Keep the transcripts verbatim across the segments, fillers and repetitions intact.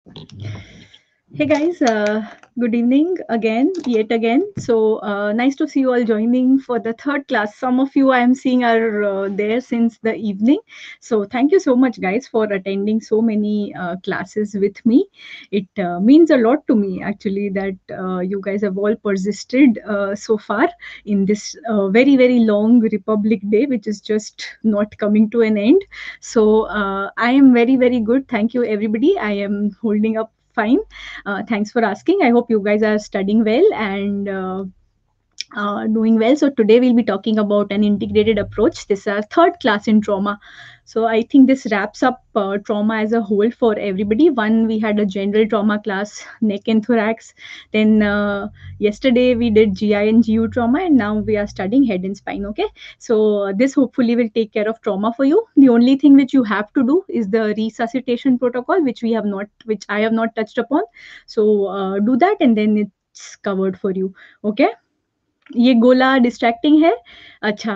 Hey guys, uh, good evening again, yet again. So uh, nice to see you all joining for the third class. Some of you I am seeing are uh, there since the evening. So thank you so much, guys, for attending so many uh, classes with me. It uh, means a lot to me actually that uh, you guys have all persisted uh, so far in this uh, very, very long Republic Day, which is just not coming to an end. So uh, I am very, very good. Thank you, everybody. I am holding up fine. Uh, thanks for asking. I hope you guys are studying well and uh, uh, doing well. So today we'll be talking about an integrated approach. This is our third class in trauma. So I think this wraps up uh, trauma as a whole for everybody. One, we had a general trauma class, neck and thorax. Then uh, yesterday we did G I and G U trauma, and now we are studying head and spine. Okay, so uh, this hopefully will take care of trauma for you. The only thing which you have to do is the resuscitation protocol, which we have not, which I have not touched upon. So uh, do that, and then it's covered for you. Okay. ये गोला distracting है अच्छा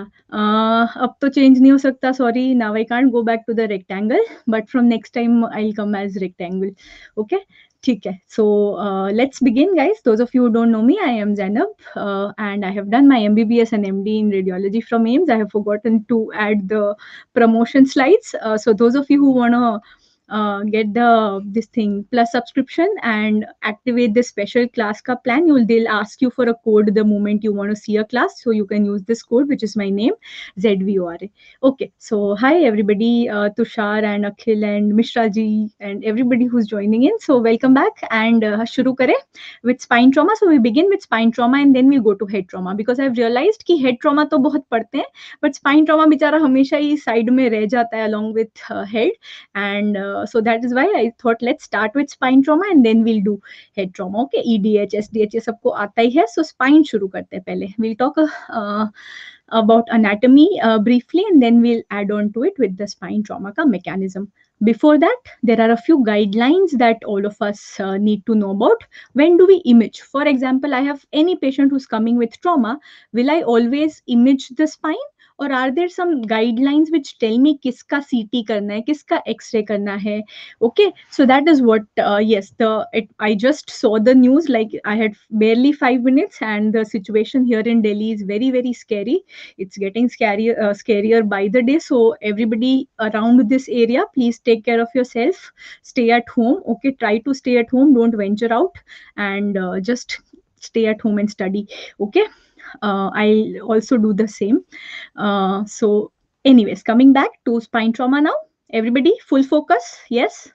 uh, अब तो change नहीं हो सकता sorry now I can't go back to the rectangle but from next time I will come as rectangle okay ठीक है so let's begin guys those of you don't know me I am Zainab and I have done my MBBS and M D in radiology from AIIMS. I have forgotten to add the promotion slides, uh, so those of you who want to uh, get the this thing plus subscription and activate this special class ka plan, you will they'll ask you for a code the moment you want to see a class, so you can use this code, which is my name, Z V O R A. Okay, so hi everybody, uh, Tushar and Akhil and Mishra ji and everybody who's joining in. So welcome back and uh, shuru kare with spine trauma. So we begin with spine trauma and then we go to head trauma, because I've realized कि head trauma तो बहुत पढ़ते हैं, but spine trauma बेचारा हमेशा ही side में रह जाता है along with uh, head. And uh, so that is why I thought let's start with spine trauma and then we'll do head trauma. Okay, E D H, S D H ये सबको आता ही है. So spine शुरू करते हैं पहले. We'll talk uh, about anatomy uh, briefly and then we'll add on to it with the spine trauma ka mechanism. Before that, there are a few guidelines that all of us uh, need to know about. When do we image? For example, I have any patient who's coming with trauma. Will I always image the spine? और are there some guidelines which tell me किसका CT करना है, किसका x ray करना है. Okay, so that is what yes the I just saw the news like I had barely five minutes and the situation here in Delhi is very very scary. It's getting scarier uh, scarier by the day, so everybody around this area, please take care of yourself, stay at home. Okay, try to stay at home, don't venture out, and uh, just stay at home and study. Okay, uh, I'll also do the same. Uh, so, anyways, coming back to spine trauma now. Everybody, full focus. Yes.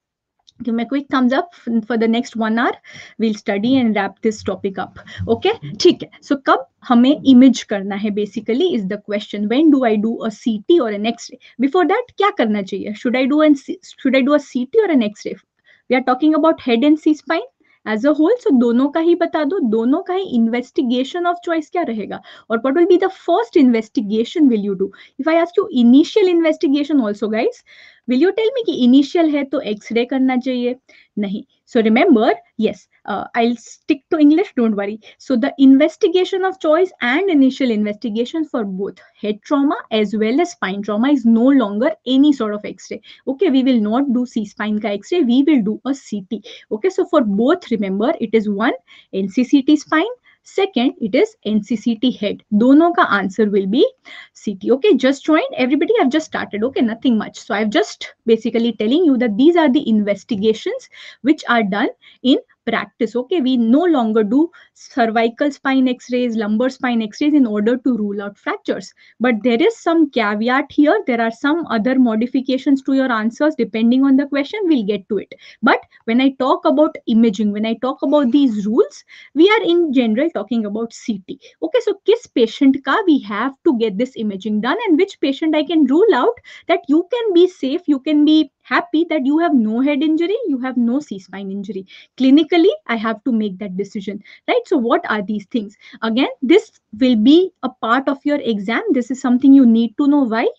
Give me a quick thumbs up for the next one hour. We'll study and wrap this topic up. Okay, ठीक है. So कब हमें image करना है basically is the question. When do I do a C T or an X-ray? Before that, क्या करना चाहिए? Should I do an should I do a C T or an X-ray? We are talking about head and C spine as a whole. So दोनों का ही बता दो, दोनों का ही investigation of choice क्या रहेगा, और what will be the first investigation will you do? If I ask you initial investigation also, guys, will you tell me कि initial है तो X-ray करना चाहिए? नहीं. So remember, yes, uh, I'll stick to English, don't worry. So the investigation of choice and initial investigation for both head trauma as well as spine trauma is no longer any sort of X-ray. Okay, we will not do C-spine ka X-ray, we will do a C T. Okay, so for both, remember, it is one N C C T spine, second it is N C C T head. दोनों का answer will be C T. Okay, just joined everybody. I've just started. Okay, nothing much. So I've just basically telling you that these are the investigations which are done in practice. Okay, we no longer do cervical spine X-rays, lumbar spine X-rays in order to rule out fractures. But there is some caveat here. There are some other modifications to your answers depending on the question. We'll get to it. But when I talk about imaging, when I talk about these rules, we are in general talking about C T. Okay, so किस patient का we have to get this imaging done, and which patient I can rule out that you can be safe, you can be happy that you have no head injury, you have no C-spine injury. Clinically, I have to make that decision, right? So what are these things? Again, this will be a part of your exam. This is something you need to know. Why?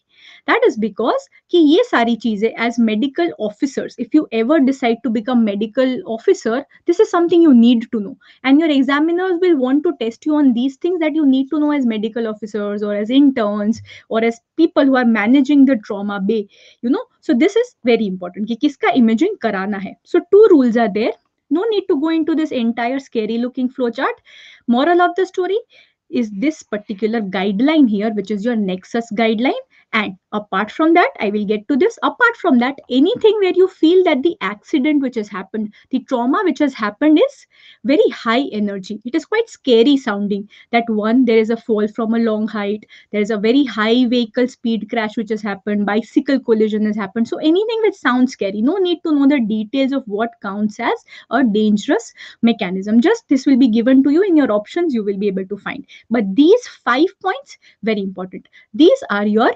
That is because कि ये सारी चीजें as medical officers, if you ever decide to become medical officer, this is something you need to know, and your examiners will want to test you on these things that you need to know as medical officers or as interns or as people who are managing the trauma bay, you know. So this is very important कि किसका imaging कराना है. So two rules are there. No need to go into this entire scary looking flowchart. Moral of the story is this particular guideline here, which is your Nexus guideline. And apart from that, I will get to this. Apart from that, anything where you feel that the accident which has happened, the trauma which has happened is very high energy. It is quite scary sounding that one, there is a fall from a long height, there is a very high vehicle speed crash which has happened, bicycle collision has happened. So anything which sounds scary, no need to know the details of what counts as a dangerous mechanism. Just this will be given to you in your options, you will be able to find. But these five points, very important. These are your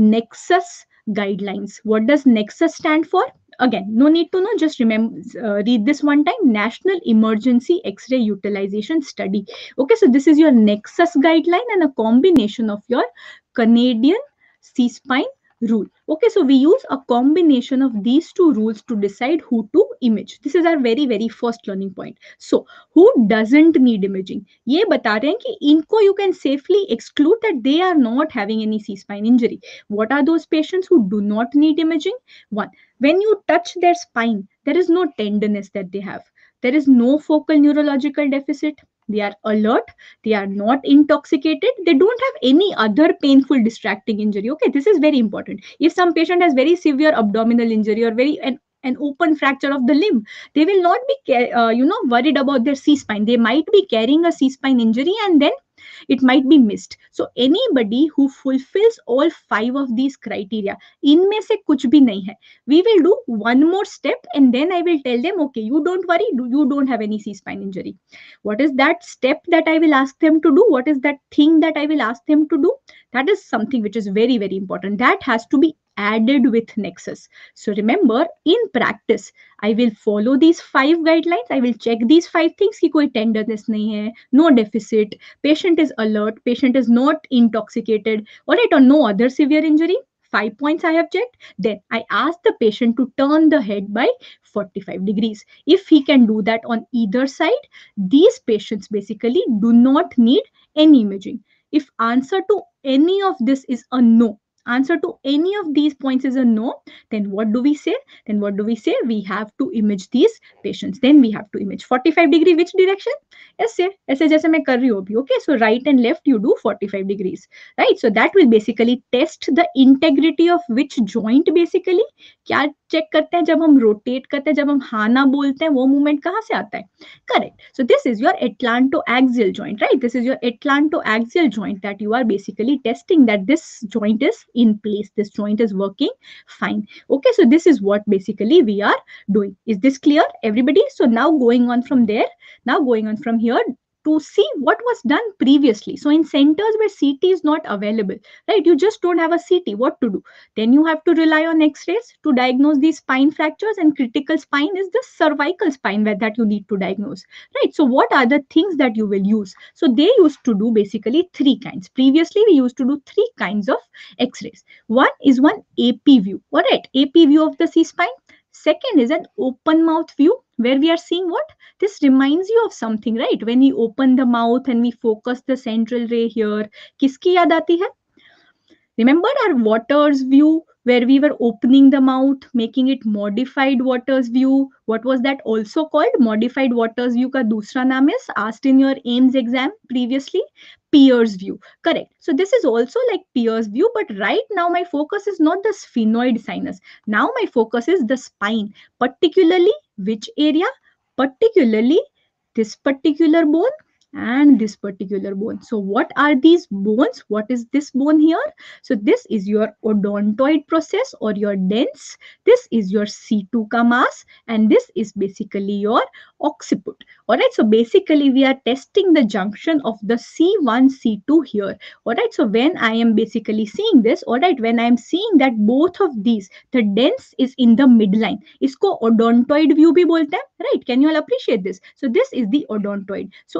Nexus guidelines. What does Nexus stand for? Again, no need to know, just remember, uh, read this one time. National Emergency X-ray Utilization Study. Okay, so this is your Nexus guideline and a combination of your Canadian C-spine rule. Okay, so we use a combination of these two rules to decide who to image. This is our very very first learning point. So who doesn't need imaging? ये बता रहे हैं कि इनको you can safely exclude that they are not having any C-spine injury. What are those patients who do not need imaging? One, when you touch their spine, there is no tenderness that they have. There is no focal neurological deficit. They are alert. They are not intoxicated. They don't have any other painful distracting injury. Okay, this is very important. If some patient has very severe abdominal injury or very an, an open fracture of the limb, they will not be uh, you know worried about their C-spine. They might be carrying a C-spine injury and then it might be missed. So anybody who fulfills all five of these criteria, इनमें से कुछ भी नहीं है, we will do one more step and then I will tell them, okay, you don't worry, you don't have any C-spine injury. What is that step that I will ask them to do? What is that thing that I will ask them to do? That is something which is very very important. That has to be added with Nexus. So remember, in practice, I will follow these five guidelines. I will check these five things कि कोई tenderness नहीं है, no deficit, patient is alert, patient is not intoxicated, all right, or no other severe injury. Five points I have checked. Then I ask the patient to turn the head by forty-five degrees. If he can do that on either side, these patients basically do not need any imaging. If answer to any of this is a no, answer to any of these points is a no, then what do we say? Then what do we say? We have to image these patients. Then we have to image forty-five degree, which direction? ऐसे ऐसे जैसे मैं कर रही हूँ अभी. Okay, so right and left you do forty-five degrees, right? So that will basically test the integrity of which joint basically. क्या check करते हैं जब हम रोटेट करते हैं, जब हम हाना बोलते हैं, वो मूवमेंट कहाँ से आता है? Correct. So this is your atlantoaxial joint, right? This is your atlantoaxial joint that you are basically testing that this joint is in place, this joint is working fine. Okay, so this is what basically we are doing. Is this clear, everybody? So now going on from there, now going on from here to see what was done previously. So in centers where C T is not available, right, you just don't have a C T, what to do? Then you have to rely on X-rays to diagnose these spine fractures, and critical spine is the cervical spine where that you need to diagnose, right? So what are the things that you will use? So they used to do basically three kinds. Previously, we used to do three kinds of X-rays. One is one A P view, all right, A P view of the C-spine. Second is an open mouth view where we are seeing what? This reminds you of something, right? When we open the mouth and we focus the central ray here, किसकी याद आती है? Remember our Waters view where we were opening the mouth, making it modified Waters view. What was that also called? Modified Waters view का दूसरा नाम is asked in your A I I M S exam previously. Pierce view, correct. So this is also like Pierce view, but right now my focus is not the sphenoid sinus. Now my focus is the spine, particularly which area? Particularly this particular bone and this particular bone. So what are these bones? What is this bone here? So this is your odontoid process or your dens. This is your C two ka mass, and this is basically your occiput. All right, so basically we are testing the junction of the C one, C two here. All right, so when I am basically seeing this, all right, when I am seeing that both of these, the dens is in the midline. इसको odontoid view भी बोलते हैं, right? Can you all appreciate this? So this is the odontoid. So if I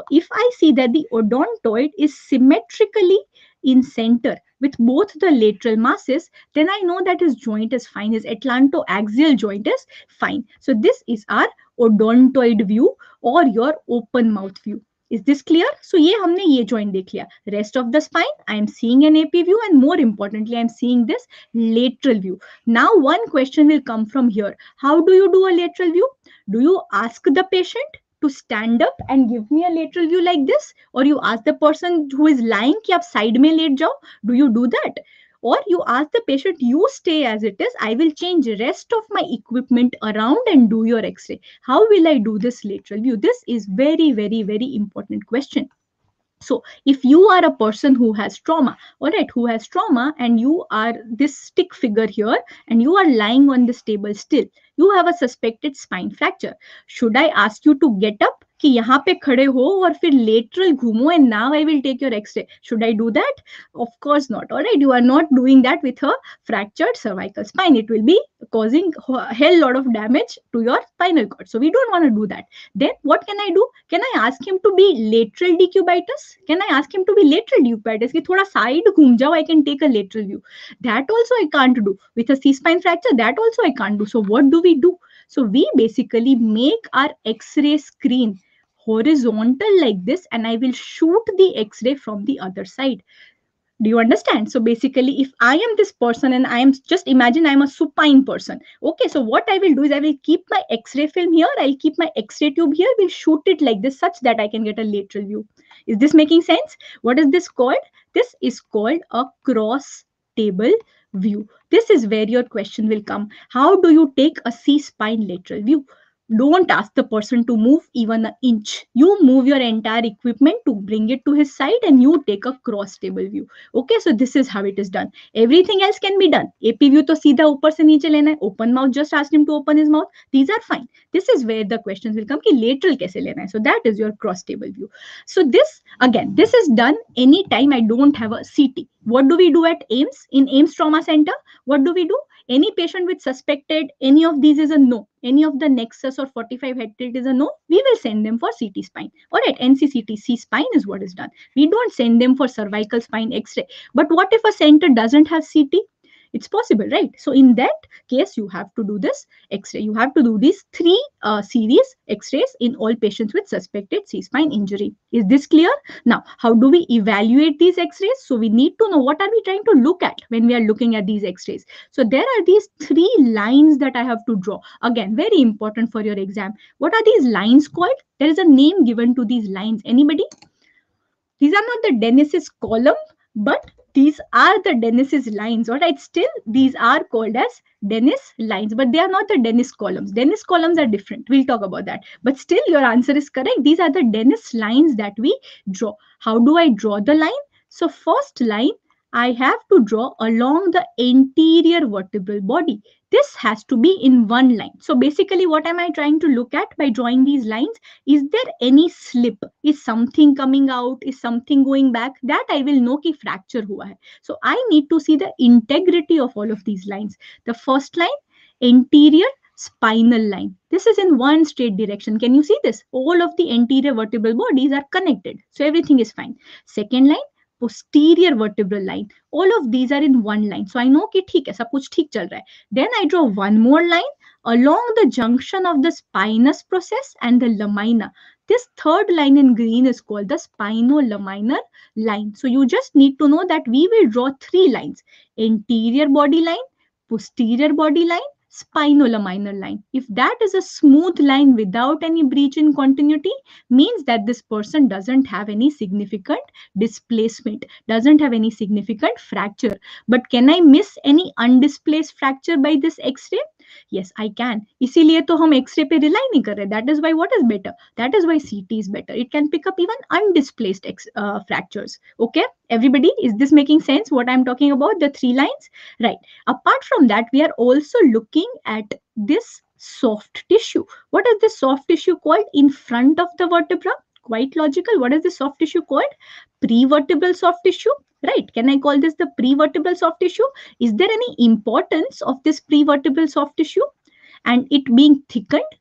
I see that the odontoid is symmetrically in center with both the lateral masses, then I know that his joint is fine. His atlantoaxial joint is fine. So this is our odontoid view or your open mouth view. Is this clear? So ये हमने ये joint देख लिया. Rest of the spine, I am seeing an A P view, and more importantly, I am seeing this lateral view. Now one question will come from here. How do you do a lateral view? Do you ask the patient to stand up and give me a lateral view like this, or you ask the person who is lying कि आप side में late जाओ? Do you do that? Or you ask the patient, you stay as it is, I will change rest of my equipment around and do your x-ray. How will I do this lateral view? This is very, very, very important question. So if you are a person who has trauma, all right, who has trauma, and you are this stick figure here, and you are lying on this table still, you have a suspected spine fracture. Should I ask you to get up कि यहाँ पे खड़े हो और फिर lateral घूमो and now I will take your x-ray? Should I do that? Of course not. All right, you are not doing that with a fractured cervical spine. It will be causing a hell lot of damage to your spinal cord. So we don't want to do that. Then what can I do? Can I ask him to be lateral decubitus? Can I ask him to be lateral decubitus? कि थोड़ा side घूम जाओ, I can take a lateral view. That also I can't do. With a C-spine fracture, that also I can't do. So what do we do? So we basically make our x-ray screen horizontal like this, and I will shoot the x-ray from the other side. Do you understand? So basically, if I am this person and I am, just imagine I'm a supine person. Okay, so what I will do is I will keep my x-ray film here, I'll keep my x-ray tube here, we'll shoot it like this such that I can get a lateral view. Is this making sense? What is this called? This is called a cross table view. This is where your question will come. How do you take a C-spine lateral view? Don't ask the person to move even an inch. You move your entire equipment to bring it to his side and you take a cross table view. Okay, so this is how it is done. Everything else can be done. A P view to सीधा ऊपर से नीचे लेना है. Open mouth, just ask him to open his mouth. These are fine. This is where the questions will come कि lateral कैसे लेना है. So that is your cross table view. So this, again, this is done anytime I don't have a C T. What do we do at AIIMS? In AIIMS Trauma Center, what do we do? Any patient with suspected, any of these is a no. Any of the nexus or forty-five head tilt is a no. We will send them for C T spine. All right, N C C T, C spine is what is done. We don't send them for cervical spine X-ray. But what if a center doesn't have C T? It's possible, right? So in that case, you have to do this X-ray. You have to do these three uh, series X-rays in all patients with suspected C-spine injury. Is this clear? Now, how do we evaluate these X-rays? So we need to know what are we trying to look at when we are looking at these X-rays. So there are these three lines that I have to draw. Again, very important for your exam. What are these lines called? There is a name given to these lines. Anybody? These are not the Dennis's column, but these are the Dennis's lines. All right, still these are called as Dennis lines, but they are not the Dennis columns. Dennis columns are different. We'll talk about that. But still, your answer is correct. These are the Dennis lines that we draw. How do I draw the line? So first line, I have to draw along the anterior vertebral body. This has to be in one line. So basically, what am I trying to look at by drawing these lines? Is there any slip? Is something coming out? Is something going back? That I will know कि fracture हुआ है. So I need to see the integrity of all of these lines. The first line, anterior spinal line. This is in one straight direction. Can you see this? All of the anterior vertebral bodies are connected. So everything is fine. Second line, posterior vertebral line. All of these are in one line. So I know कि ठीक है, सब कुछ ठीक चल रहा है. Then I draw one more line along the junction of the spinous process and the lamina. This third line in green is called the spinolaminar line. So you just need to know that we will draw three lines: anterior body line, posterior body line, spinolaminar line. If that is a smooth line without any breach in continuity, means that this person doesn't have any significant displacement, doesn't have any significant fracture. But can I miss any undisplaced fracture by this X-ray? Yes, I can. इसीलिए तो हम X-ray पे rely नहीं कर रहे. That is why what is better? That is why C T is better. It can pick up even undisplaced X, uh, fractures. Okay, everybody, is this making sense? What I'm talking about, the three lines, right? Apart from that, we are also looking at this soft tissue. What is this soft tissue called in front of the vertebra? Quite logical. What is this soft tissue called? Prevertebral soft tissue. Right? Can I call this the prevertebral soft tissue? Is there any importance of this prevertebral soft tissue and it being thickened?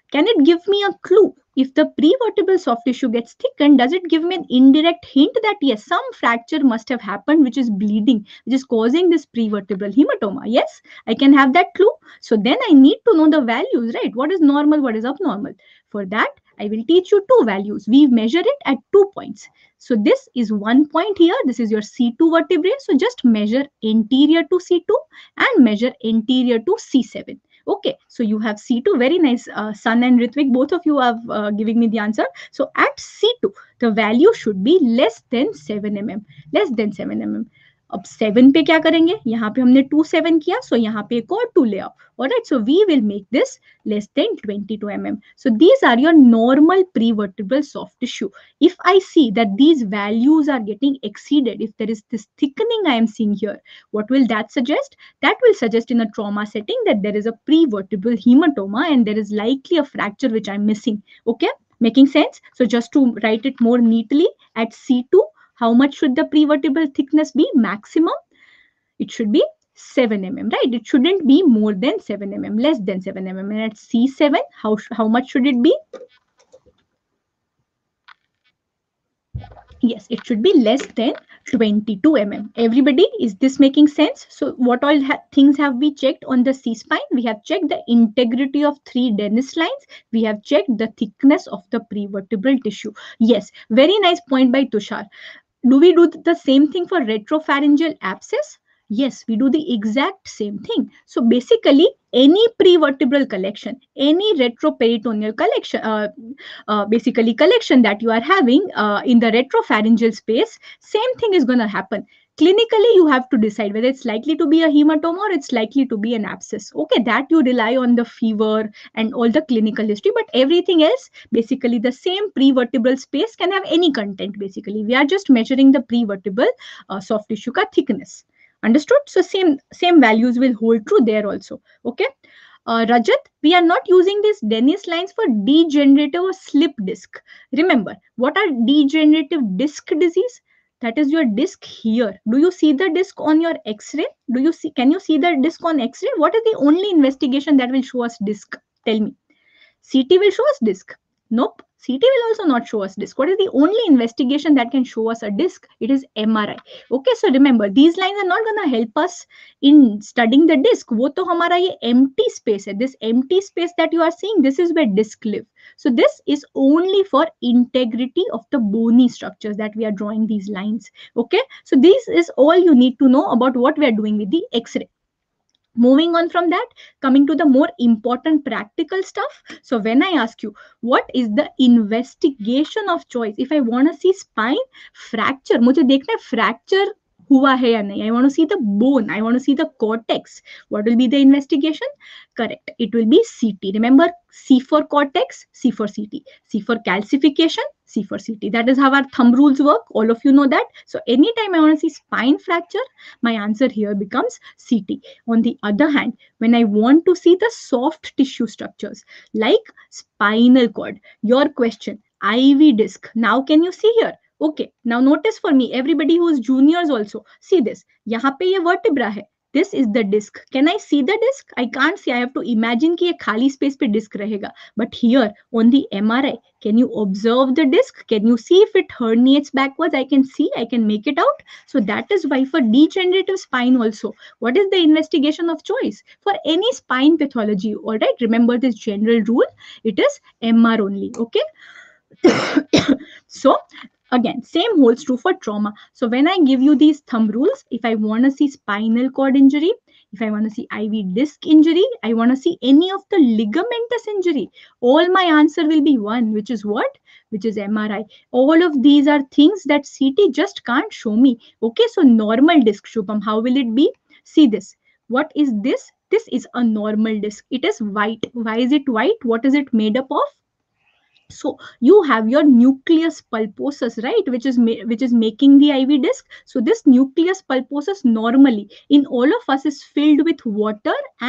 Can it give me a clue? If the prevertebral soft tissue gets thickened, does it give me an indirect hint that yes, some fracture must have happened which is bleeding, which is causing this prevertebral hematoma? Yes, I can have that clue. So then I need to know the values, right? What is normal, what is abnormal? For that, I will teach you two values. We measure it at two points. So this is one point here. This is your C two vertebrae. So just measure anterior to C two and measure anterior to C seven. Okay, so you have C two, very nice. Uh, Sun and Ritvik, both of you have uh, giving me the answer. So at C two, the value should be less than seven millimeters, less than seven millimeters. अब seven पे क्या करेंगे, यहाँ पे हमने to seven किया, सो यहाँ पे एक और टू ले आओ. Alright, so we will make this less than twenty-two millimeters. So these are your normal prevertebral soft tissue. If I see that these values are getting exceeded, if there is this thickening I am seeing here, what will that suggest? That will suggest in a trauma setting that there is a prevertebral hematoma and there is likely a fracture which I'm missing. Okay, making sense? So just to write it more neatly, at C two, how much should the prevertebral thickness be? Maximum, it should be seven millimeters, right? It shouldn't be more than seven millimeters, less than seven millimeters. And at C seven, how, how much should it be? Yes, it should be less than twenty-two millimeters. Everybody, is this making sense? So what all ha things have we checked on the C-spine? We have checked the integrity of three Dennis lines. We have checked the thickness of the prevertebral tissue. Yes, very nice point by Tushar. Do we do the same thing for retropharyngeal abscess? Yes, we do the exact same thing. So basically, any prevertebral collection, any retroperitoneal collection, uh, uh, basically collection that you are having uh, in the retropharyngeal space, same thing is going to happen. Clinically, you have to decide whether it's likely to be a hematoma or it's likely to be an abscess. Okay, that you rely on the fever and all the clinical history, but everything else, basically the same prevertebral space can have any content. Basically, we are just measuring the prevertebral uh, soft tissue ka thickness. Understood? So same same values will hold true there also. Okay. Uh, Rajat, we are not using these Dennis lines for degenerative or slip disc. Remember, what are degenerative disc disease? That is your disc here. Do you see the disc on your X-ray? Do you see? Can you see the disc on X-ray? What is the only investigation that will show us disc? Tell me. C T will show us disc. Nope. C T will also not show us disc. What is the only investigation that can show us a disc? It is M R I. Okay, so remember, these lines are not going to help us in studying the disc. वो तो हमारा ये empty space है. This empty space that you are seeing, this is where disc live. So this is only for integrity of the bony structures that we are drawing these lines. Okay, so this is all you need to know about what we are doing with the X-ray. Moving on from that, coming to the more important practical stuff. So when I ask you, what is the investigation of choice? If I want to see spine fracture, मुझे देखना है fracture हुआ है या नहीं. I want to see the bone. I want to see the cortex. What will be the investigation? Correct. It will be C T. Remember, C for cortex, C for C T. C for calcification, C for C T. That is how our thumb rules work. All of you know that. So anytime I want to see spine fracture, my answer here becomes C T. On the other hand, when I want to see the soft tissue structures like spinal cord, your question, I V disc. Now can you see here? Okay, now notice for me, everybody who is juniors also, see this. यहाँ पे ये vertebra है. This is the disc. Can I see the disc? I can't see. I have to imagine कि ये खाली space पे disc रहेगा. But here on the M R I, can you observe the disc? Can you see if it herniates backwards? I can see. I can make it out. So that is why for degenerative spine also, what is the investigation of choice? For any spine pathology, all right? Remember this general rule. It is M R only. Okay. So again, same holds true for trauma. So when I give you these thumb rules, if I want to see spinal cord injury, if I want to see I V disc injury, I want to see any of the ligamentous injury, all my answer will be one, which is what? Which is M R I. All of these are things that C T just can't show me. Okay, so normal disc, Shubham, how will it be? See this. What is this? This is a normal disc. It is white. Why is it white? What is it made up of? So you have your nucleus pulposus, right, which is which is making the I V disc. So this nucleus pulposus normally in all of us is filled with water and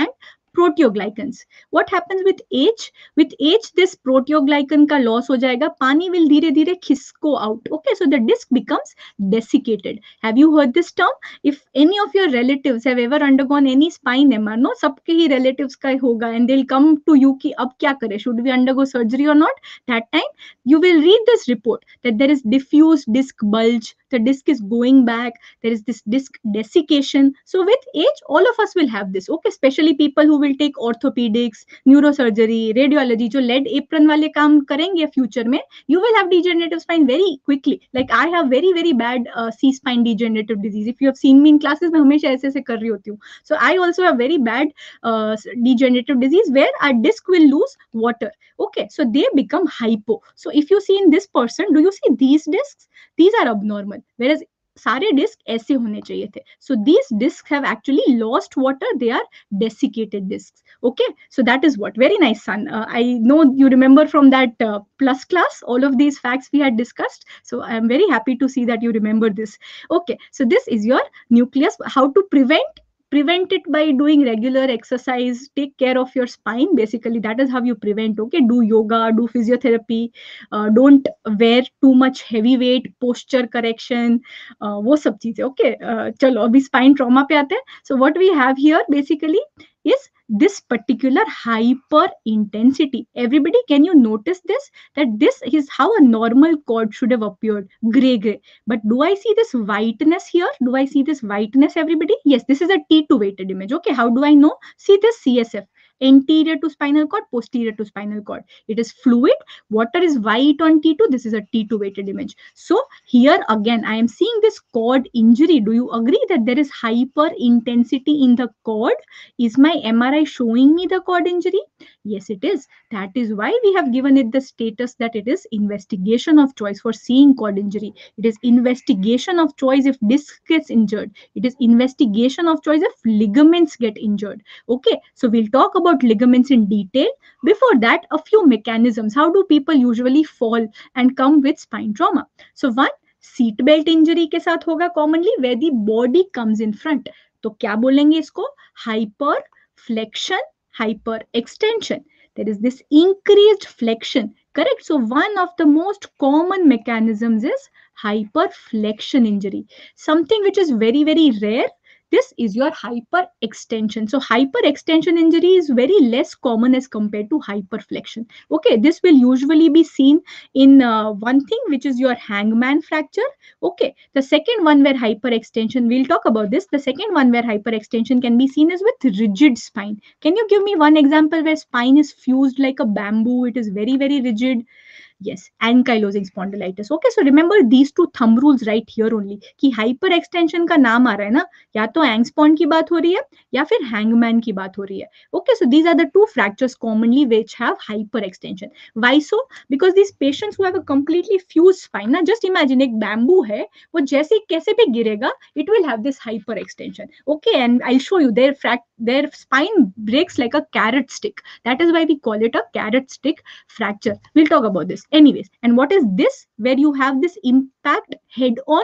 proteoglycans. What happens with age? With age, this proteoglycan का loss हो जाएगा, पानी will धीरे धीरे खिसको out. Okay, so the disc becomes desiccated. Have you heard this term? If any of your relatives have ever undergone any spine M R, no, सबके ही relatives का होगा, and they'll come to you कि अब क्या करें? Should we undergo surgery or not? That time you will read this report that there is diffuse disc bulge, the disc is going back, there is this disc desiccation. So with age, all of us will have this. Okay, especially people who will take orthopedics, neurosurgery, radiology, जो lead apron वाले काम करेंगे future में, you will have degenerative spine very quickly. Like I have very very bad uh, C spine degenerative disease. If you have seen me in classes, मैं हमेशा ऐसे ऐसे कर रही होती हूँ. So I also have very bad uh, degenerative disease where our disc will lose water. Okay, so they become hypo. So if you see in this person, do you see these discs? These are abnormal, whereas सारे disc ऐसे होने चाहिए थे. So these discs have actually lost water. They are desiccated discs. Okay, so that is what. Very nice, son. Uh, I know you remember from that uh, plus class all of these facts we had discussed. So I am very happy to see that you remember this. Okay, so this is your nucleus. How to prevent? Prevent it by doing regular exercise. Take care of your spine. Basically, that is how you prevent. Okay, do yoga, do physiotherapy. Uh, don't wear too much heavy weight. Posture correction. Uh, वो सब चीजें. Okay, uh, चलो अभी spine trauma पे आते हैं. So what we have here basically is this particular hyper intensity. Everybody, can you notice this? That this is how a normal cord should have appeared, gray gray. But do I see this whiteness here? Do I see this whiteness, everybody? Yes, this is a T two weighted image. Okay, how do I know? See this C S F, anterior to spinal cord, posterior to spinal cord. It is fluid. Water is white on T two. This is a T two weighted image. So here again, I am seeing this cord injury. Do you agree that there is hyper intensity in the cord? Is my M R I showing me the cord injury? Yes, it is. That is why we have given it the status that it is investigation of choice for seeing cord injury. It is investigation of choice if disc gets injured. It is investigation of choice if ligaments get injured. Okay, so we'll talk about ligaments in detail. Before that, a few mechanisms. How do people usually fall and come with spine trauma? So one, seat belt injury के साथ होगा commonly where the body comes in front. तो क्या बोलेंगे इसको? Hyper flexion, hyper extension. There is this increased flexion. Correct. So one of the most common mechanisms is hyperflexion injury. Something which is very, very rare. This is your hyperextension. So hyperextension injury is very less common as compared to hyperflexion. Okay, this will usually be seen in uh, one thing, which is your hangman fracture. Okay, the second one where hyperextension, we'll talk about this. The second one where hyperextension can be seen is with rigid spine. Can you give me one example where spine is fused like a bamboo? It is very, very rigid. Yes, ankylosing spondylitis. Okay, so remember these two thumb rules right here only. कि hyper extension का नाम आ रहा है ना, या तो एंगस्पॉन की बात हो रही है या फिर हैंगमैन की बात हो रही है. Okay, so these are the two fractures commonly which have hyperextension. Why so? Because these patients who have a completely fused spine, ना, just imagine एक bamboo है, वो जैसे कैसे भी गिरेगा, it will have this hyperextension. Okay, and I'll show you their fract their spine breaks like a carrot stick. That is why we call it a carrot stick fracture. We'll talk about this. Anyways, and what is this? Where you have this impact head on?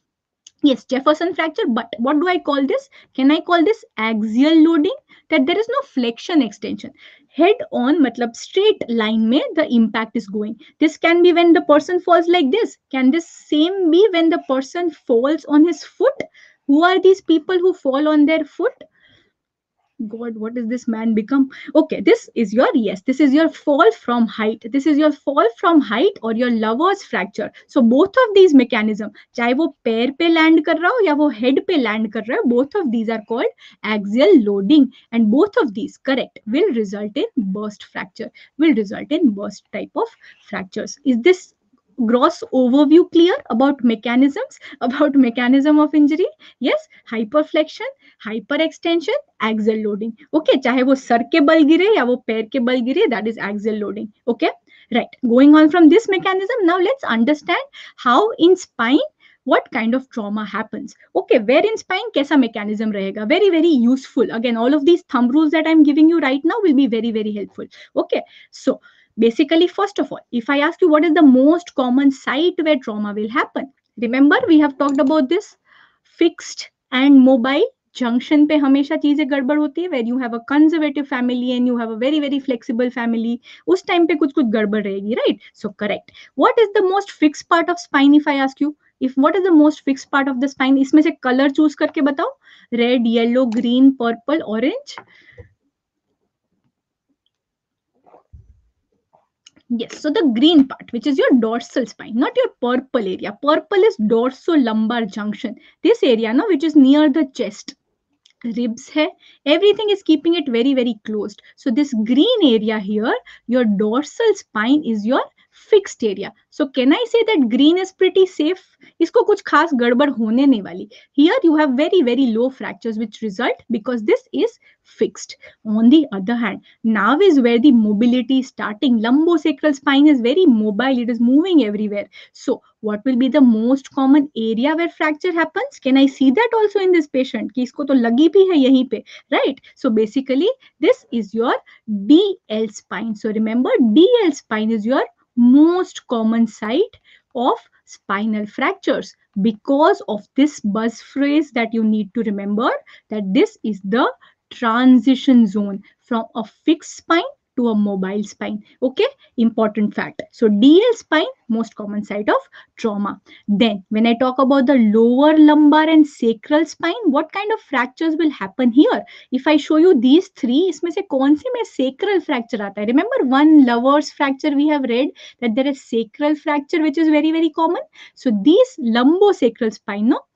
Yes, Jefferson fracture. But what do I call this? Can I call this axial loading? That there is no flexion extension. Head on, matlab straight line mein the impact is going. This can be when the person falls like this. Can this same be when the person falls on his foot? Who are these people who fall on their foot? God, what is this man become? Okay, this is your, yes, this is your fall from height. This is your fall from height or your lover's fracture. So both of these mechanism, चाहे वो पैर पे land कर रहा हो या वो head पे land कर रहा है, both of these are called axial loading, and both of these, correct, will result in burst fracture, will result in burst type of fractures. Is this gross overview clear about mechanisms, about mechanism of injury? Yes, hyperflexion, hyperextension, axial loading. Okay, चाहे वो sir के बल गिरे या वो पैर के बल गिरे, that is axial loading. Okay, right. Going on from this mechanism, now let's understand how in spine what kind of trauma happens. Okay, where in spine kaisa mechanism rahega? Very, very useful. Again, all of these thumb rules that I'm giving you right now will be very, very helpful. Okay, so basically, first of all, if I ask you what is the most common site where trauma will happen, remember we have talked about this fixed and mobile. Junction पे हमेशा चीजें गड़बड़ होती है, where you have a conservative family and you have a very very flexible family, उस time पे कुछ कुछ गड़बड़ रहेगी, right? So correct. What is the most fix part of spine if I ask you? If what is the most fix part of the spine? इसमें से colour choose करके बताओ. Red, yellow, green, purple, orange. Yes, so the green part, which is your dorsal spine, not your purple area. Purple is dorsolumbar junction. This area, no, which is near the chest, ribs hai, everything is keeping it very very closed. So this green area here, your dorsal spine is your fixed area. So can I say that green is pretty safe? इसको कुछ खास गड़बड़ होने नहीं वाली. Here you have very very low fractures which result because this is fixed. On the other hand, now is where the mobility is starting. Lumbosacral spine is very mobile, it is moving everywhere. So what will be the most common area where fracture happens? Can I see that also in this patient? कि इसको तो लगी भी है यहीं पे, right? So basically this is your D L spine. So remember, D L spine is your most common site of spinal fractures. Because of this buzz phrase that you need to remember, that this is the transition zone from a fixed spine to a mobile spine. Okay, important fact. So D L spine, most common site of trauma. Then when I talk about the lower lumbar and sacral spine, what kind of fractures will happen here? If I show you these three, इसमें से कौन से में sacral fracture आता है? Remember one Lover's fracture we have read that there is sacral fracture which is very very common. So these lumbosacral spine, no,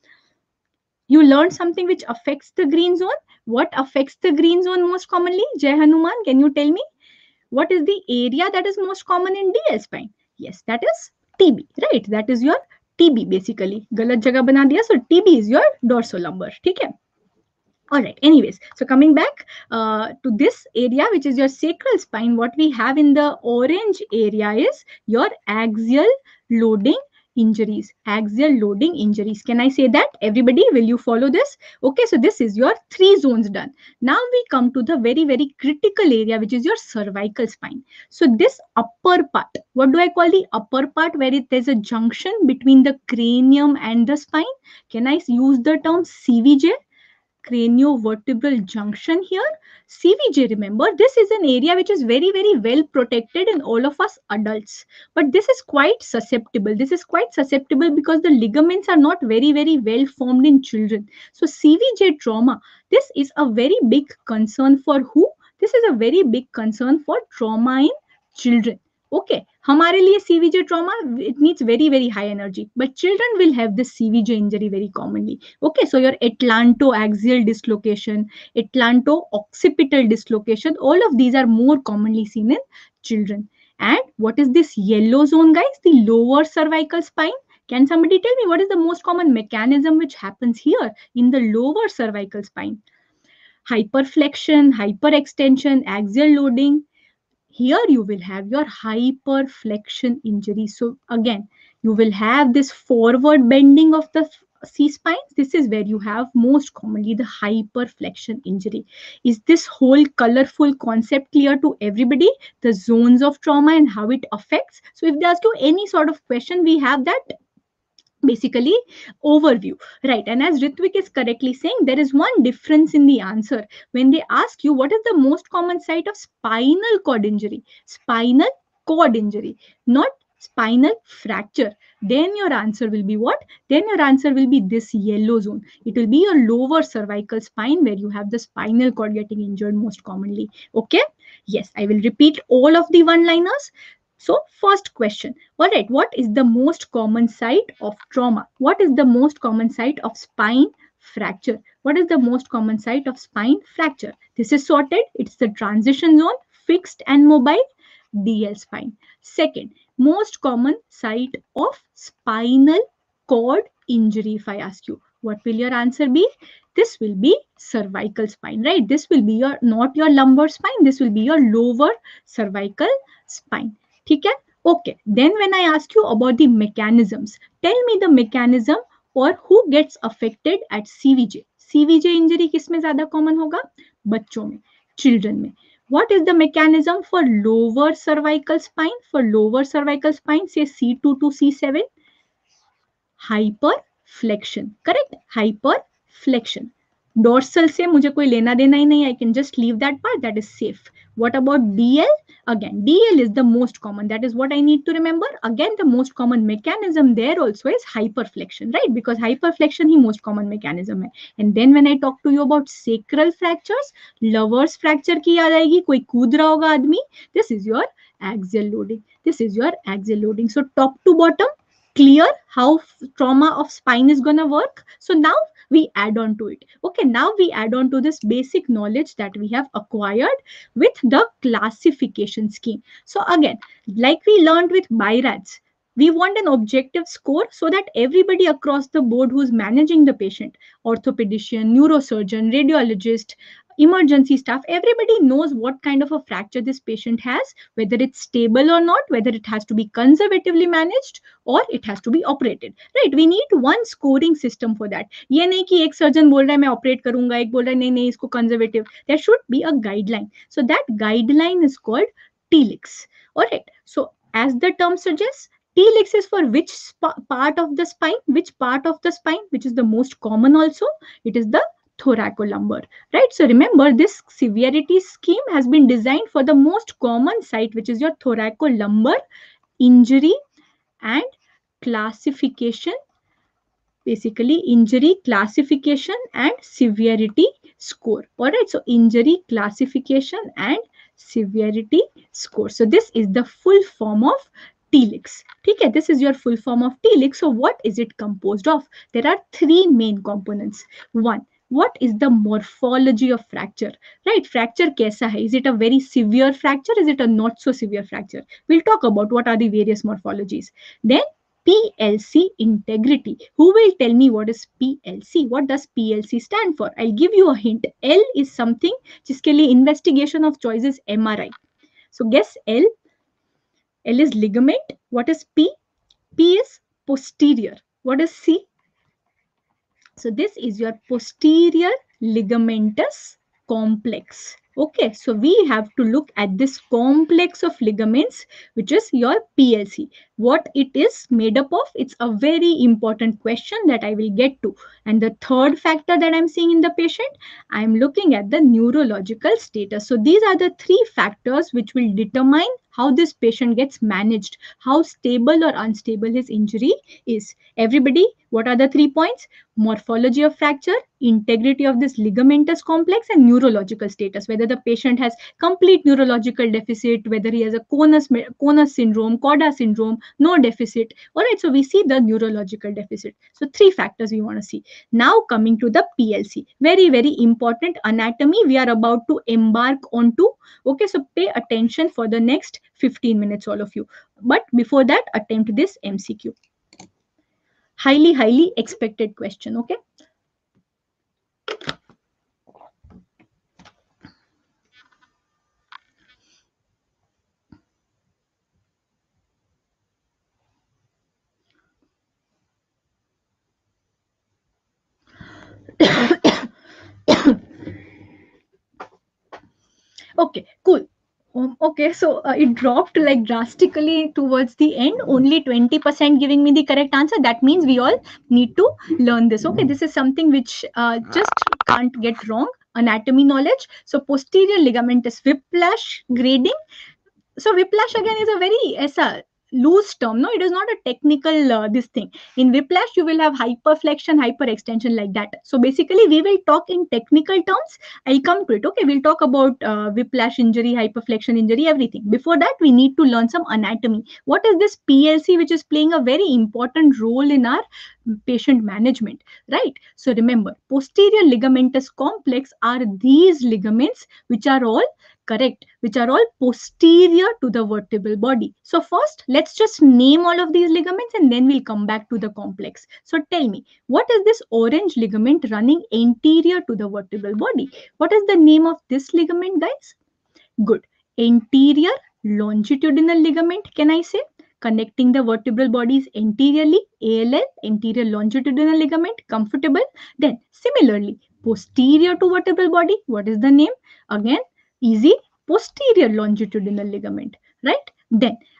you learned something which affects the green zone. What affects the green zone most commonly? Jai Hanuman, can you tell me? What is the area that is most common in D L spine? Yes, that is T B, right? That is your T B basically. गलत जगह बना दिया. So T B is your dorsolumbar. ठीक है? All right. Anyways, so coming back uh, to this area, which is your sacral spine, what we have in the orange area is your axial loading injuries. Axial loading injuries. Can I say that? Everybody, will you follow this? Okay, so this is your three zones done. Now we come to the very, very critical area, which is your cervical spine. So this upper part, what do I call the upper part, where it, there's a junction between the cranium and the spine? Can I use the term C V J? Craniovertebral junction here. C V J, remember, this is an area which is very, very well protected in all of us adults. But this is quite susceptible. This is quite susceptible because the ligaments are not very, very well formed in children. So C V J trauma, this is a very big concern for who? This is a very big concern for trauma in children. Okay, हमारे लिए C V J trauma, it needs very very high energy, but children will have this C V J injury very commonly. Okay, so your atlantoaxial dislocation, atlanto-occipital dislocation, all of these are more commonly seen in children. And what is this yellow zone, guys? The lower cervical spine. Can somebody tell me what is the most common mechanism which happens here in the lower cervical spine? Hyperflexion, hyperextension, axial loading. Here you will have your hyperflexion injury. So again, you will have this forward bending of the C spines. This is where you have most commonly the hyperflexion injury. Is this whole colorful concept clear to everybody? The zones of trauma and how it affects. So if they ask you any sort of question, we have that basically overview, right? And as Ritvik is correctly saying, there is one difference in the answer. When they ask you what is the most common site of spinal cord injury, spinal cord injury, not spinal fracture, then your answer will be what? Then your answer will be this yellow zone. It will be your lower cervical spine where you have the spinal cord getting injured most commonly. Okay, yes, I will repeat all of the one liners. So first question, all right, what is the most common site of trauma? What is the most common site of spine fracture? What is the most common site of spine fracture? This is sorted. It's the transition zone, fixed and mobile, D L spine. Second, most common site of spinal cord injury. If I ask you, what will your answer be? This will be cervical spine, right? This will be your, not your lumbar spine. This will be your lower cervical spine. ठीक है? Okay, then when I ask you about the mechanisms, tell me the mechanism or who gets affected at C V J. C V J injury किसमें ज़्यादा common होगा? बच्चों में, children में. What is the mechanism for lower cervical spine? For lower cervical spine, say C two to C seven. Hyperflexion, correct? Hyperflexion. Dorsal से मुझे कोई लेना देना ही नहीं, I can just leave that part, that is safe. What about D L? Again, D L is the most common. That is what I need to remember. Again, the most common mechanism there also is hyperflexion, right? Because hyperflexion he most common mechanism है. And then when I talk to you about sacral fractures, lovers fracture की याद आएगी, कोई कूद रहा होगा आदमी. This is your axial loading. This is your axial loading. So top to bottom, clear how trauma of spine is gonna work. So now we add on to it. Okay, now we add on to this basic knowledge that we have acquired with the classification scheme. So again, like we learned with B I RADS, we want an objective score so that everybody across the board who's managing the patient, orthopedician, neurosurgeon, radiologist, emergency staff, everybody knows what kind of a fracture this patient has, whether it's stable or not, whether it has to be conservatively managed or it has to be operated, right? We need one scoring system for that. ये नहीं कि एक surgeon बोल रहा है मैं operate करूंगा, एक बोल रहा है नहीं नहीं इसको conservative. There should be a guideline. So that guideline is called T L I C S. All right. So as the term suggests, T L I C S is for which part of the spine, which part of the spine, which is the most common also. It is the thoracolumbar, right? So remember, this severity scheme has been designed for the most common site, which is your thoracolumbar injury and classification, basically injury classification and severity score. All right, so injury classification and severity score. So this is the full form of T L I C S. Okay, this is your full form of T L I C S. So what is it composed of? There are three main components. One, what is the morphology of fracture, right? Fracture kaisa hai? Is it a very severe fracture? Is it a not so severe fracture? We'll talk about what are the various morphologies. Then P L C integrity. Who will tell me what is P L C? What does P L C stand for? I'll give you a hint. L is something जिसके लिए investigation of choice is M R I. So guess L. L is ligament. What is P? P is posterior. What is C? So this is your posterior ligamentous complex. Okay, so we have to look at this complex of ligaments, which is your P L C. What it is made up of, it's a very important question that I will get to. And the third factor that I'm seeing in the patient, I'm looking at the neurological status. So these are the three factors which will determine how this patient gets managed, how stable or unstable his injury is. Everybody, what are the three points? Morphology of fracture, integrity of this ligamentous complex, and neurological status, whether the patient has complete neurological deficit, whether he has a conus, conus syndrome, CORDA syndrome, no deficit. All right, so we see the neurological deficit. So three factors we want to see. Now coming to the P L C, very, very important anatomy we are about to embark onto. Okay, so pay attention for the next fifteen minutes, all of you. But before that, attempt this M C Q. Highly, highly expected question, okay? Okay, cool. Um, okay, so uh, it dropped like drastically towards the end, only twenty percent giving me the correct answer. That means we all need to learn this. Okay, this is something which uh, just can't get wrong. Anatomy knowledge. So posterior ligamentous whiplash grading. So whiplash again is a very esa loose term. No, it is not a technical uh, this thing. In whiplash, you will have hyperflexion, hyperextension like that. So basically, we will talk in technical terms. I'll come to it. Okay, we'll talk about uh, whiplash injury, hyperflexion injury, everything. Before that, we need to learn some anatomy. What is this P L C, which is playing a very important role in our patient management, right? So remember, posterior ligamentous complex are these ligaments which are all correct, which are all posterior to the vertebral body. So first, let's just name all of these ligaments and then we'll come back to the complex. So tell me, what is this orange ligament running anterior to the vertebral body? What is the name of this ligament, guys? Good. Anterior longitudinal ligament, can I say? Connecting the vertebral bodies anteriorly, A L L, anterior longitudinal ligament, comfortable. Then similarly, posterior to vertebral body, what is the name? Again, easy, posterior longitudinal ligament, right? Then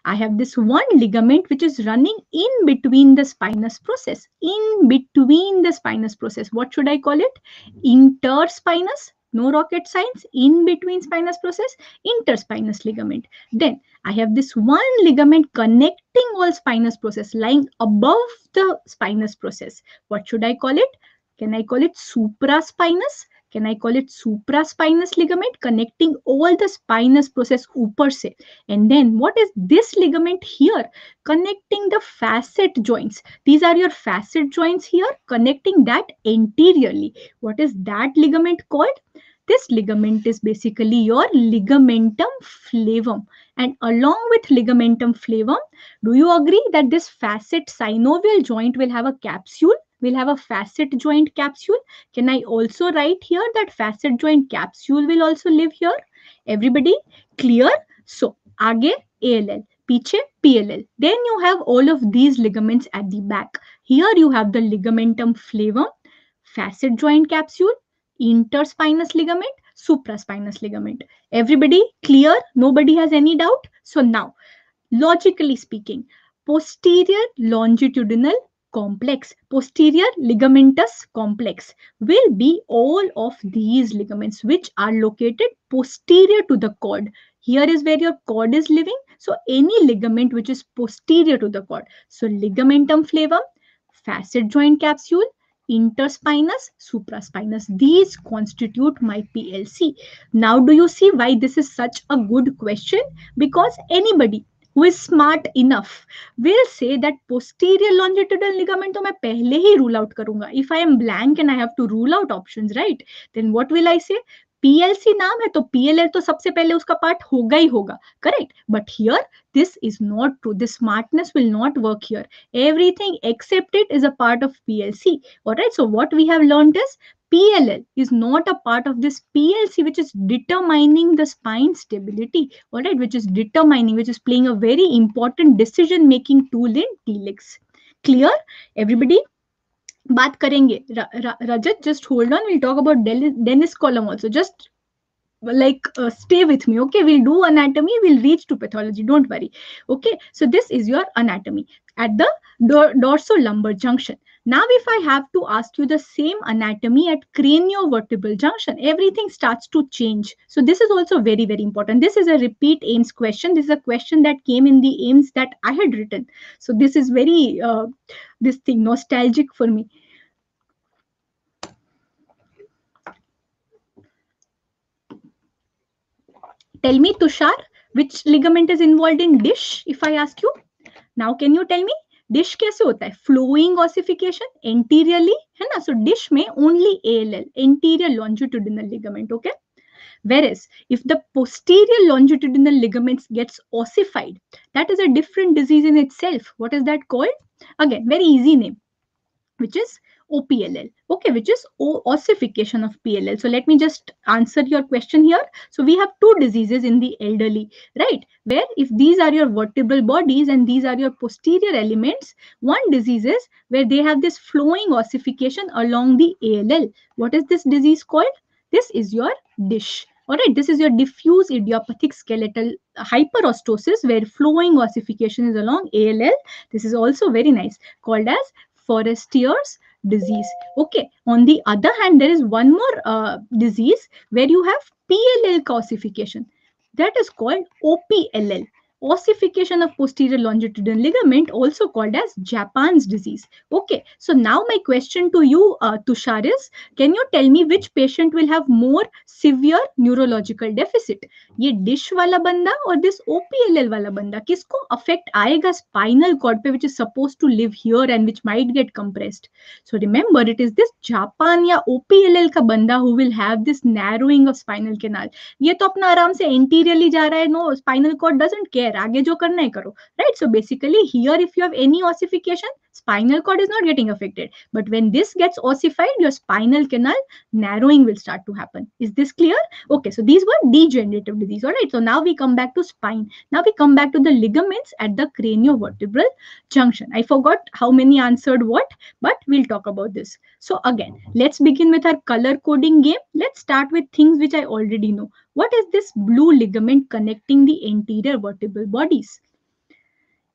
I have this one ligament which is running in between the spinous process. In between the spinous process. What should I call it? Interspinous. No rocket science. In between spinous process. Interspinous ligament. Then I have this one ligament connecting all spinous process lying above the spinous process. What should I call it? Can I call it supraspinous? Can I call it supraspinous ligament connecting all the spinous process upper se? And then what is this ligament here? Connecting the facet joints. These are your facet joints here, connecting that anteriorly. What is that ligament called? This ligament is basically your ligamentum flavum. And along with ligamentum flavum, do you agree that this facet synovial joint will have a capsule? Will have a facet joint capsule? Can I also write here that facet joint capsule will also live here? Everybody clear? So, आगे A L L, पीछे P L L. Then you have all of these ligaments at the back. Here you have the ligamentum flavum, facet joint capsule, interspinous ligament, supraspinous ligament. Everybody clear? Nobody has any doubt? So now, logically speaking, posterior longitudinal complex, posterior ligamentous complex will be all of these ligaments which are located posterior to the cord. Here is where your cord is living. So any ligament which is posterior to the cord. So ligamentum flavum, facet joint capsule, interspinous, supraspinous. These constitute my P L C. Now do you see why this is such a good question? Because anybody who is smart enough will say that posterior longitudinal ligament to मैं पहले ही rule out करूंगा. If I am blank and I have to rule out options, right? Then what will I say? P L C नाम है तो P L L तो सबसे पहले उसका part होगा ही होगा, correct? But here this is not true. This smartness will not work here. Everything except it is a part of P L C. All right. So what we have learned is P L L is not a part of this P L C, which is determining the spine stability, all right, which is determining, which is playing a very important decision-making tool in T L I X. Clear? Everybody? बात करेंगे. Rajat, just hold on. We'll talk about Dennis column also. Just like uh, stay with me, okay? We'll do anatomy. We'll reach to pathology. Don't worry. Okay. So this is your anatomy at the dor dorsolumbar junction. Now, if I have to ask you the same anatomy at craniovertebral junction, everything starts to change. So this is also very, very important. This is a repeat A I M S question. This is a question that came in the A I M S that I had written. So this is very, uh, this thing, nostalgic for me. Tell me, Tushar, which ligament is involved in dish, if I ask you? Now, can you tell me? DISH कैसे होता है? Flowing ossification anteriorly है ना. So DISH में only A L L, anterior longitudinal ligament. Okay. Whereas if the posterior longitudinal ligaments gets ossified, that is a different disease in itself. What is that called? Again, very easy name, which is O P L L, okay, which is o ossification of P L L. So let me just answer your question here. So we have two diseases in the elderly, right? Where if these are your vertebral bodies and these are your posterior elements, one disease is where they have this flowing ossification along the A L L. What is this disease called? This is your dish. All right, this is your diffuse idiopathic skeletal hyperostosis where flowing ossification is along A L L. This is also very nice, called as Forestier's disease. Okay. On the other hand, there is one more uh, disease where you have P L L ossification. That is called O P L L. Ossification of posterior longitudinal ligament, also called as Japan's disease. Okay, so now my question to you, uh, Tushar, is can you tell me which patient will have more severe neurological deficit? ये dish वाला बंदा और this O P L L वाला बंदा किसको affect आएगा spinal cord पे, which is supposed to live here and which might get compressed? So remember, it is this Japan या O P L L का बंदा who will have this narrowing of spinal canal. ये तो अपना आराम से anteriorly जा रहा है, no, spinal cord doesn't care. आगे जो करना है करो, right? So basically here if you have any ossification, spinal cord is not getting affected, but when this gets ossified, your spinal canal narrowing will start to happen. Is this clear? Okay, so these were degenerative disease. All right, so now we come back to spine. Now we come back to the ligaments at the craniovertebral junction. I forgot how many answered what, but we'll talk about this. So again, let's begin with our color coding game. Let's start with things which I already know. What is this blue ligament connecting the anterior vertebral bodies?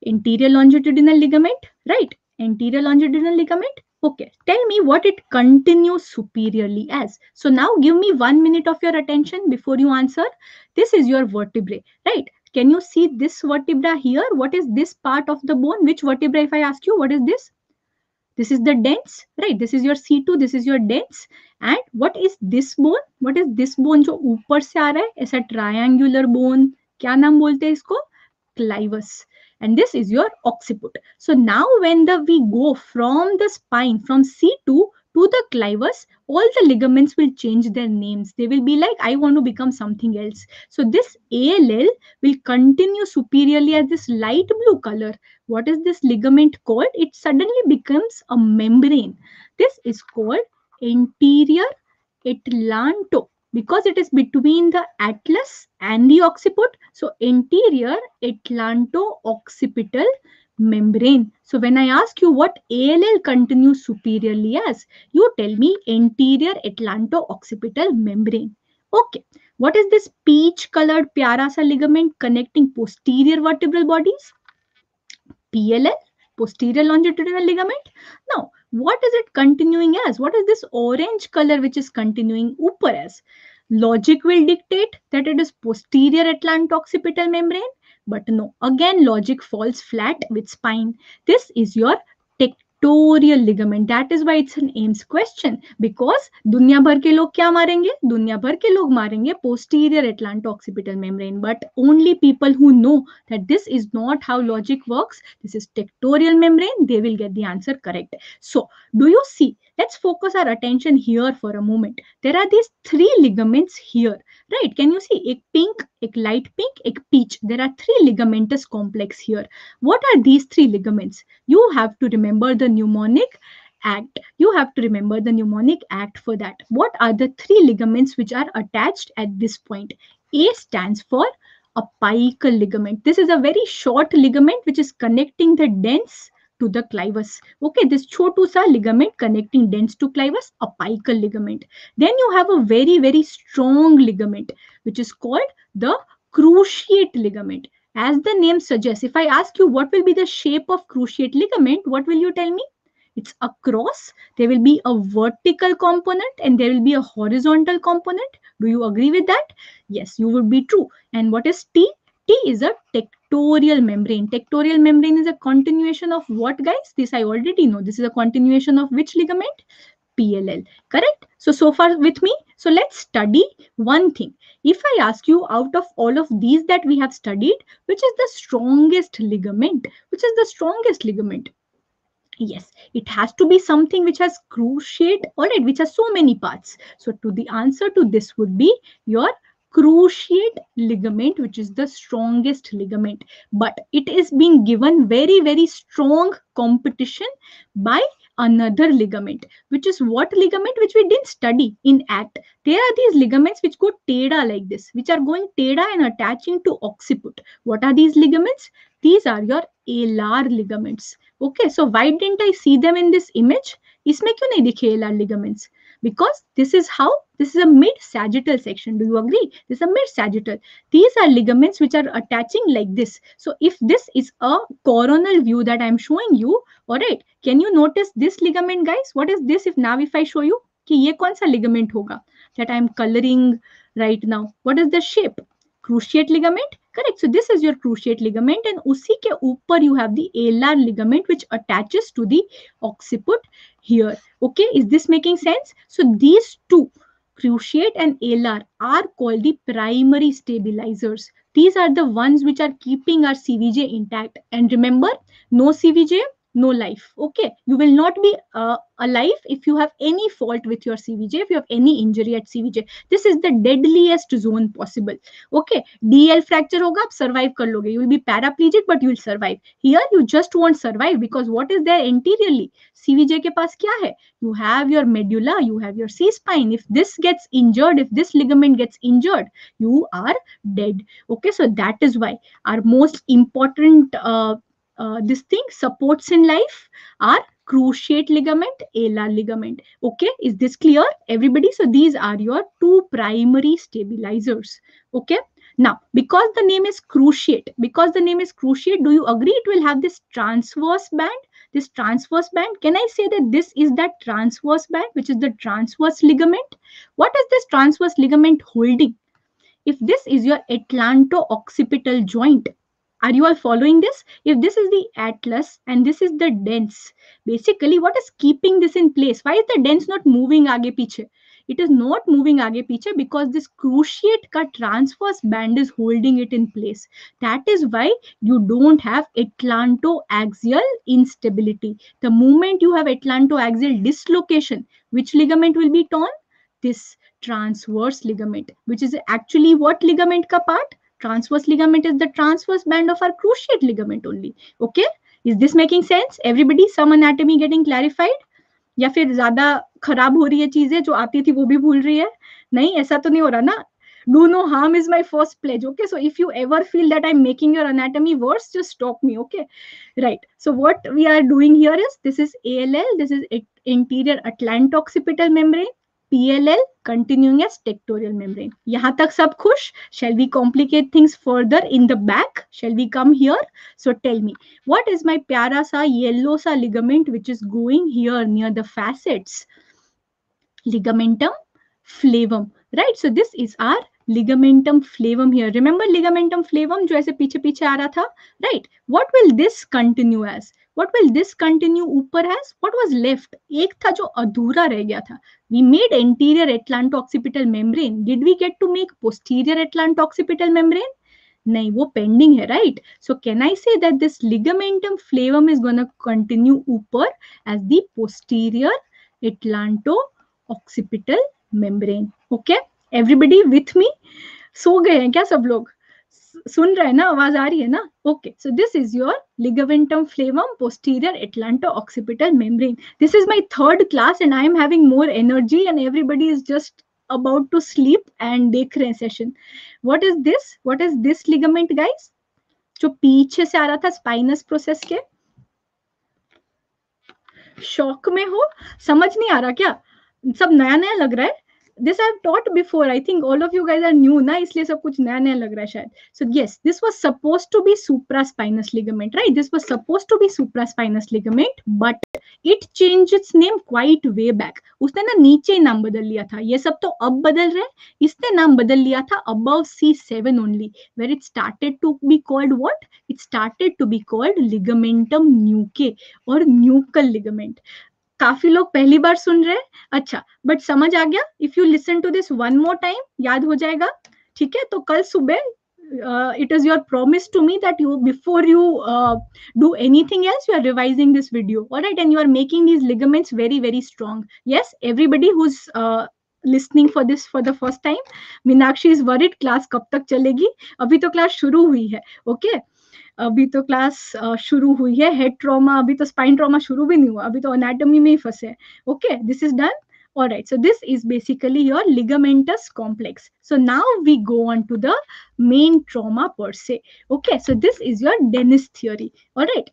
Anterior longitudinal ligament, right? Anterior longitudinal ligament. Okay, tell me what it continues superiorly as. So now give me one minute of your attention before you answer. This is your vertebrae, right? Can you see this vertebra here? What is this part of the bone? Which vertebra, if I ask you, what is this? This is the dents, right? This is your C two, this is your dents. And what is this bone? What is this bone जो ऊपर से आ रहा है, ऐसा triangular bone, क्या नाम बोलते हैं इसको? Clivus. And this is your occiput. So now when the we go from the spine, from C two to the clivus, all the ligaments will change their names. They will be like, I want to become something else. So this A L L will continue superiorly as this light blue color. What is this ligament called? It suddenly becomes a membrane. This is called anterior atlanto, because it is between the atlas and the occiput. So anterior atlanto-occipital membrane. So when I ask you what A L L continues superiorly as, you tell me anterior atlanto-occipital membrane. Okay. What is this peach colored pyara sa ligament connecting posterior vertebral bodies? P L L, posterior longitudinal ligament. Now, what is it continuing as? What is this orange color which is continuing upper as? Logic will dictate that it is posterior atlanto-occipital membrane, but no, again logic falls flat with spine. This is your tectorial ligament. That is why it's an AIMS question, because दुनिया भर के लोग क्या मारेंगे? दुनिया भर के लोग मारेंगे posterior atlanto-occipital membrane, but only people who know that this is not how logic works, this is tectorial membrane, they will get the answer correct. So do you see? Let's focus our attention here for a moment. There are these three ligaments here, right? Can you see? Ek pink, ek light pink, ek peach. There are three ligamentous complex here. What are these three ligaments? You have to remember the mnemonic act. You have to remember the mnemonic act for that. What are the three ligaments which are attached at this point? A stands for apical ligament. This is a very short ligament which is connecting the dents to the clivus. Okay, this chotu sa ligament connecting dents to clivus, apical ligament. Then you have a very, very strong ligament which is called the cruciate ligament. As the name suggests, if I ask you what will be the shape of cruciate ligament, what will you tell me? It's across. There will be a vertical component and there will be a horizontal component. Do you agree with that? Yes, you would be true. And what is T? T is a tectorial membrane. Tectorial membrane is a continuation of what, guys? This I already know. This is a continuation of which ligament? P L L. Correct? So, so far with me. So, let's study one thing. If I ask you out of all of these that we have studied, which is the strongest ligament? Which is the strongest ligament? Yes, it has to be something which has cruciate, all right, which has so many parts. So, to the answer to this would be your cruciate ligament, which is the strongest ligament, but it is being given very, very strong competition by another ligament, which is what ligament which we didn't study in act. There are these ligaments which go teda like this, which are going teda and attaching to occiput. What are these ligaments? These are your alar ligaments. Okay, so why didn't I see them in this image? इसमें क्यों नहीं दिखे alar ligaments? Because this is how, this is a mid-sagittal section. Do you agree? This is a mid-sagittal. These are ligaments which are attaching like this. So if this is a coronal view that I'm showing you, all right, can you notice this ligament, guys? What is this? If now if I show you, कि ये कौन सा ligament होगा that I'm coloring right now? What is the shape? Cruciate ligament. Correct. So this is your cruciate ligament, and usi ke upar you have the alar ligament which attaches to the occiput here. Okay, is this making sense? So these two, cruciate and alar, are called the primary stabilizers. These are the ones which are keeping our C V J intact. And remember, no C V J, no life. Okay, you will not be uh, alive if you have any fault with your C V J, if you have any injury at C V J. This is the deadliest zone possible. Okay, D L fracture hoga, आप survive कर लोगे. You will be paraplegic, but you will survive. Here, you just won't survive because what is there anteriorly? C V J के पास क्या है? You have your medulla, you have your C-spine. If this gets injured, if this ligament gets injured, you are dead. Okay, so that is why our most important uh, Uh, this thing supports in life are cruciate ligament, alar ligament. Okay, is this clear, everybody? So these are your two primary stabilizers. Okay, Now, because the name is cruciate, because the name is cruciate, do you agree it will have this transverse band? This transverse band, can I say that this is that transverse band, which is the transverse ligament? What is this transverse ligament holding? If this is your atlanto-occipital joint, are you all following this? If this is the atlas and this is the dens, basically what is keeping this in place? Why is the dens not moving aage piche? It is not moving aage piche because this cruciate ka transverse band is holding it in place. That is why you don't have atlantoaxial instability. The moment you have atlantoaxial dislocation, which ligament will be torn? This transverse ligament, which is actually what ligament ka part? Transverse ligament is the transverse band of our cruciate ligament only. Okay, is this making sense? Everybody, some anatomy getting clarified? या फिर ज्यादा खराब हो रही है चीजें, जो आती थी वो भी भूल रही है? नहीं, ऐसा तो नहीं हो रहा ना? Do no harm is my first pledge. Okay, so if you ever feel that I'm making your anatomy worse, just stop me. Okay, right. So what we are doing here is, this is A L L, this is anterior atlanto-occipital membrane. P L L continuing as tectorial membrane. यहाँ तक सब खुश? Shall we complicate things further in the back? Shall we come here? So tell me, what is my प्यारा सा yellow सा ligament which is going here near the facets? Ligamentum flavum, right? So this is our ligamentum flavum here. Remember ligamentum flavum जो ऐसे पीछे पीछे आ रहा था, right? What will this continue as? What will this continue ऊपर as? What was left? एक था जो अधूरा रह गया था. We made anterior atlanto-occipital membrane. Did we get to make posterior atlanto-occipital membrane? नहीं, वो pending है, right? So can I say that this ligamentum flavum is gonna continue ऊपर as the posterior atlanto-occipital membrane? Okay, everybody with me? सो गए हैं क्या सब लोग? सुन रहे हैं ना? आवाज आ रही है ना? Okay, so this is your ligamentum flavum, posterior atlanto-occipital membrane. This is my third class and I am having more energy and everybody is just about to sleep and देख रहे हैं session. What is this? What is this ligament, guys? जो पीछे से आ रहा था spinous process के. Shock में हो? समझ नहीं आ रहा क्या? सब नया नया लग रहा है? This I've taught before. I think all of you guys are new ना, इसलिए सब कुछ नया नया लग रहा है शायद. So yes, this was supposed to be supraspinous ligament, right? This was supposed to be supraspinous ligament, but it changed its name quite way back. उसने ना नीचे नाम बदल लिया था. ये सब तो अब बदल रहे हैं. इसने नाम बदल लिया था above C seven only, where it started to be called what? It started to be called ligamentum nuchae or nuchal ligament. काफी लोग पहली बार सुन रहे हैं. अच्छा, बट समझ आ गया? If you listen to this one more time, याद हो जाएगा. ठीक है, तो कल सुबह it is your promise to me that you before you do anything else you are revising this video, alright, and you are making these ligaments very very strong. Yes, everybody who is listening for this for the first time. Meenakshi is worried, class कब तक चलेगी? अभी तो class शुरू हुई है. Okay okay? अभी तो क्लास शुरू हुई है. हेड ट्रॉमा, अभी तो स्पाइन ट्रॉमा शुरू भी नहीं हुआ, अभी तो एनाटॉमी में ही फंसे. Okay, this is done. All right, so this is basically your ligamentous complex. So now we go on to the main trauma per se. Okay, so this is your Dennis theory. All right.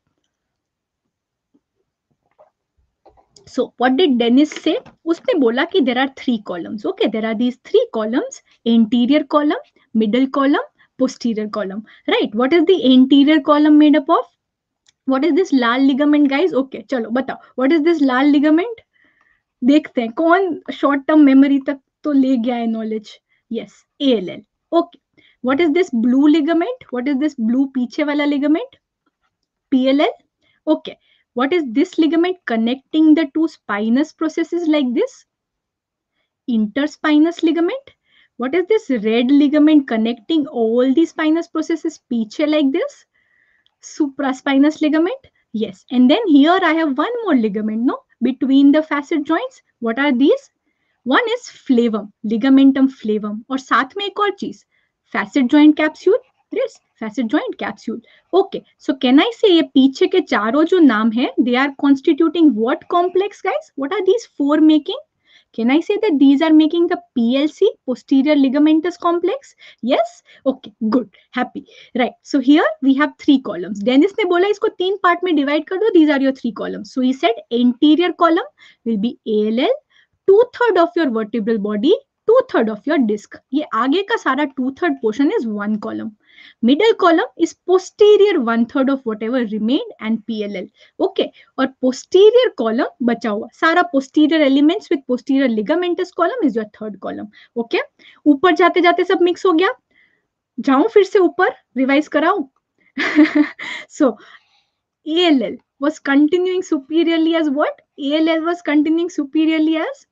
So what did Dennis say? उसने बोला कि there are three columns. Okay, there are these three columns: anterior column, middle column, posterior column. Right? What is the anterior column made up of? What is this Lal ligament, guys? Okay, चलो बताओ. What is this Lal ligament? देखते हैं कौन short term memory तक तो ले गया है knowledge. Yes, A L L. Okay, what is this blue ligament? What is this blue पीछे वाला ligament? P L L. Okay, what is this ligament connecting the two spinous processes like this? Interspinous ligament. What is this red ligament connecting all the spinous processes पीछे like this? Supraspinous ligament. Yes, and then here I have one more ligament, no, between the facet joints. What are these? One is flavum, ligamentum flavum, और साथ में एक और चीज, facet joint capsule. Yes, facet joint capsule. Okay, so can I say ये पीछे के चारों जो नाम है, they are constituting what complex, guys? What are these four making? Can I say that these are making the P L C, posterior ligamentous complex? Yes? Okay, good, happy. Right, so here we have three columns. Dennis ने बोला इसको तीन part में divide कर दो. These are your three columns. So he said anterior column will be A L L, two third of your vertebral body, two third of your disc. ये आगे का सारा two third portion is one column. Middle column is posterior one third of whatever remain and P L L. Okay, और posterior column बचा हुआ सारा posterior elements with posterior ligamentous column is your third column. Okay, ऊपर जाते जाते सब mix हो गया. जाऊं फिर से ऊपर, रिवाइज कराऊं. So A L L was continuing superiorly as what? A L L was continuing superiorly as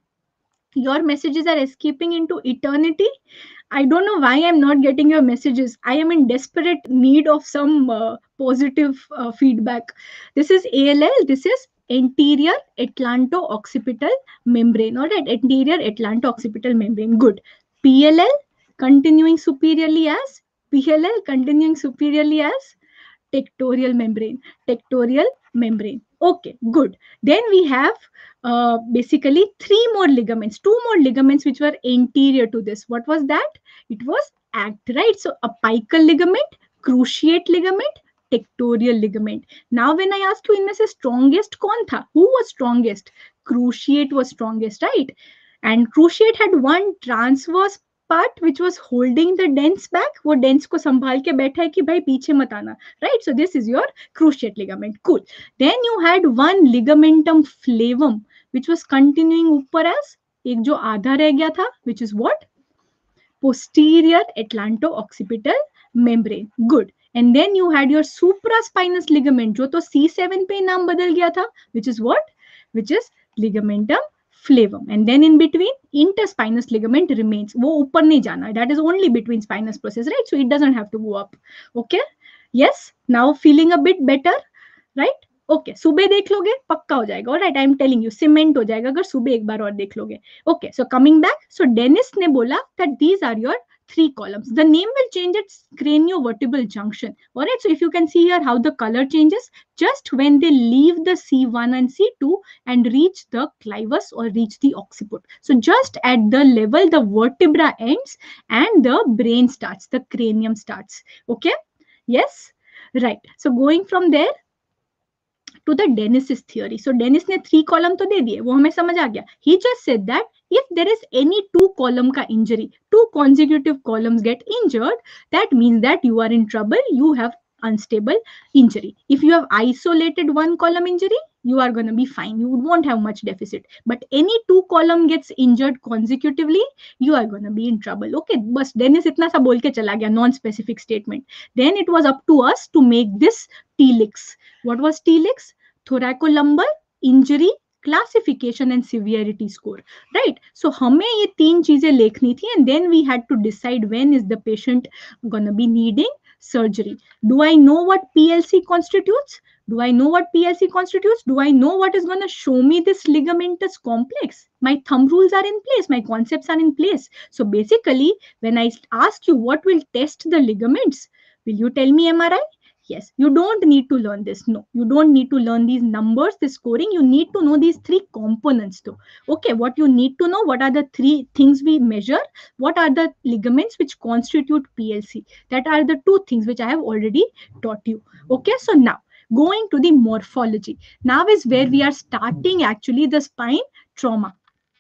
your messages are escaping into eternity. I don't know why I'm not getting your messages. I am in desperate need of some uh, positive uh, feedback. This is A L L. This is anterior atlanto-occipital membrane. All right, anterior atlanto-occipital membrane. Good. P L L continuing superiorly as P L L continuing superiorly as tectorial membrane. Tectorial membrane. Okay, good. Then we have uh, basically three more ligaments, two more ligaments which were anterior to this. What was that? It was act, right? So apical ligament, cruciate ligament, tectorial ligament. Now when I ask you इनमें से strongest कौन था? Who was strongest? Cruciate was strongest, right? And cruciate had one transverse part which was holding the dens back. वो dens को संभाल के बैठा है कि भाई पीछे मत आना, right? So this is your cruciate ligament. Cool. Then you had one ligamentum flavum which was continuing ऊपर as एक जो आधा रह गया था, which is what? Posterior atlanto-occipital membrane. Good. And then you had your supraspinous ligament जो तो C seven पे नाम बदल गया था, which is what? Which is ligamentum flavum. And then in between interspinous ligament remains. वो ऊपर नहीं जाना. That is only between spinous process, right? So it doesn't have to go up. Okay. Yes. Now feeling a bit better, right? Okay okay, सुबह देख लोगे पक्का हो जाएगा. Alright, I am telling you, cement हो जाएगा अगर सुबह एक बार और देख लोगे. Okay, so coming back, so dens ने बोला that these are your three columns. The name will change at craniovertebral junction. All right, so if you can see here how the color changes just when they leave the C one and C two and reach the clivus or reach the occiput. So just at the level the vertebra ends and the brain starts, the cranium starts. Okay, yes, right. So going from there to the Dennis's theory. So Dennis ने three column तो दे दिए, वो हमें समझ आ गया. He just said that if there is any two column का injury, two consecutive columns get injured, that means that you are in trouble, you have unstable injury. If you have isolated one column injury, you are going to be fine. You won't have much deficit. But any two column gets injured consecutively, you are going to be in trouble. Okay, बस Dennis इतना सा बोल के चला गया, non-specific statement. Then it was up to us to make this T L I X. What was T L I X? Thoracolumbar injury classification and severity score, right? So हमें ये तीन चीजें लिखनी थी and then we had to decide when is the patient gonna be needing surgery. Do I know what P L C constitutes? Do I know what P L C constitutes? Do I know what is gonna show me this ligamentous complex? My thumb rules are in place, my concepts are in place. So basically, when I ask you what will test the ligaments, will you tell me M R I? Yes, you don't need to learn this. No, you don't need to learn these numbers, this scoring. You need to know these three components though. Okay, what you need to know, what are the three things we measure? What are the ligaments which constitute P L C? That are the two things which I have already taught you. Okay, so now going to the morphology. Now is where we are starting actually the spine trauma.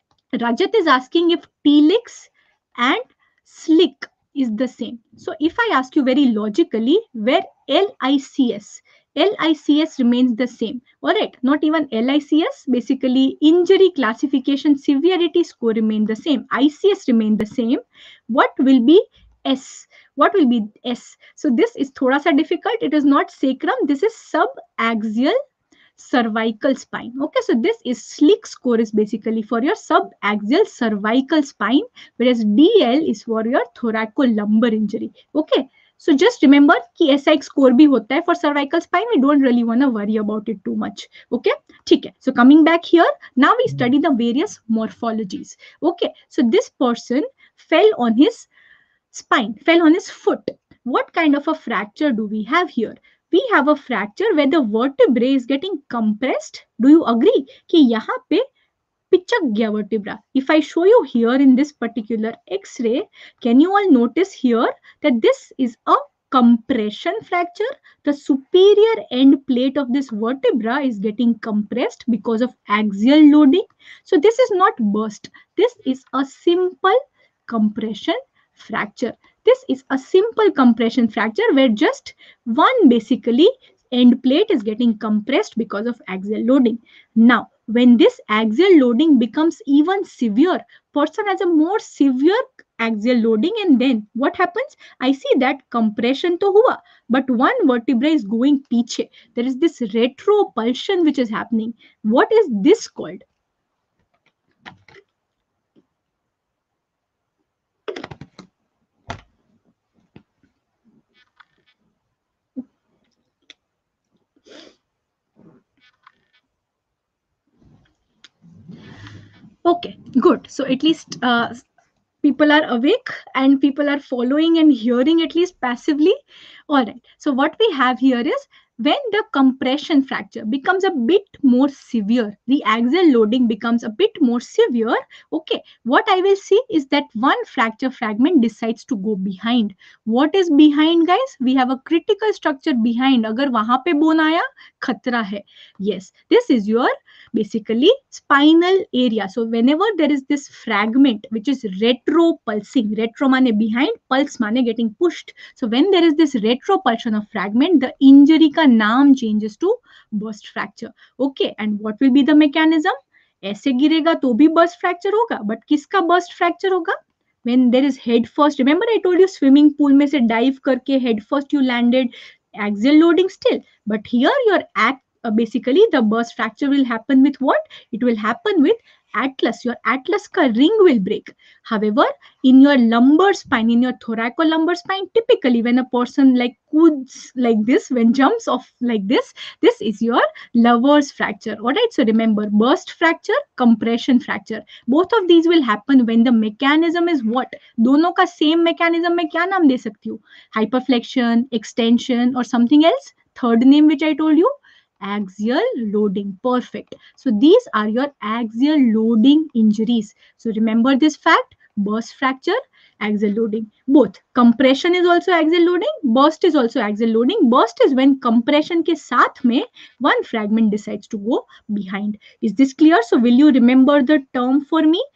Rajat is asking if T L I X and S L I C is the same. So if I ask you very logically, where L I C S, L I C S remains the same. All right, not even L I C S, basically injury classification severity score remain the same. I C S remain the same. What will be S? What will be S? So this is thoda sa difficult. It is not sacrum. This is subaxial cervical spine. Okay, so this is S L I C score is basically for your subaxial cervical spine, whereas D L is for your thoracolumbar injury. Okay, so just remember कि S I C score भी होता है for cervical spine. We don't really want to worry about it too much. Okay, ठीक है. So coming back here, now we study the various morphologies. Okay, so this person fell on his spine, fell on his foot. What kind of a fracture do we have here? We have a fracture where the vertebrae is getting compressed. Do you agree कि यहाँ पे पिचक गया vertebra? If I show you here in this particular X-ray, can you all notice here that this is a compression fracture, the superior end plate of this vertebra is getting compressed because of axial loading. So this is not burst. This is a simple compression fracture. This is a simple compression fracture where just one basically end plate is getting compressed because of axial loading. Now, when this axial loading becomes even severe, person has a more severe axial loading, and then what happens? I see that compression to hua, but one vertebra is going piche. There is this retropulsion which is happening. What is this called? Okay, good. So at least uh, people are awake and people are following and hearing at least passively. All right. So what we have here is when the compression fracture becomes a bit more severe, the axial loading becomes a bit more severe. Okay. What I will see is that one fracture fragment decides to go behind. What is behind, guys? We have a critical structure behind. Agar wahan pe bone aaya, khatra hai. Yes. This is your basically spinal area. So whenever there is this fragment which is retro pulsing, retro mane behind, pulse mane getting pushed. So when there is this retropulsion of fragment, the injury ka naam changes to burst fracture. Okay, and what will be the mechanism? ऐसे गिरेगा तो भी burst fracture होगा, but किसका burst fracture होगा? When there is head first, remember I told you swimming pool में से dive करके head first you landed, axial loading still, but here your act uh, basically the burst fracture will happen with what? It will happen with atlas. Your atlas ka ring will break. However, in your lumbar spine, in your thoracolumbar spine, typically when a person like coods like this, when jumps off like this, this is your lover's fracture. All right. So remember, burst fracture, compression fracture. Both of these will happen when the mechanism is what? दोनों का same mechanism में क्या नाम दे सकती हूँ? Hyperflexion, extension, or something else? Third name which I told you, axial loading. Perfect. So these are your axial loading injuries. So remember this fact, burst fracture, axial loading. Both. Compression is also axial loading, burst is also axial loading. Burst is when compression ke saath mein one fragment decides to go behind. Is this clear? So will you remember the term for me?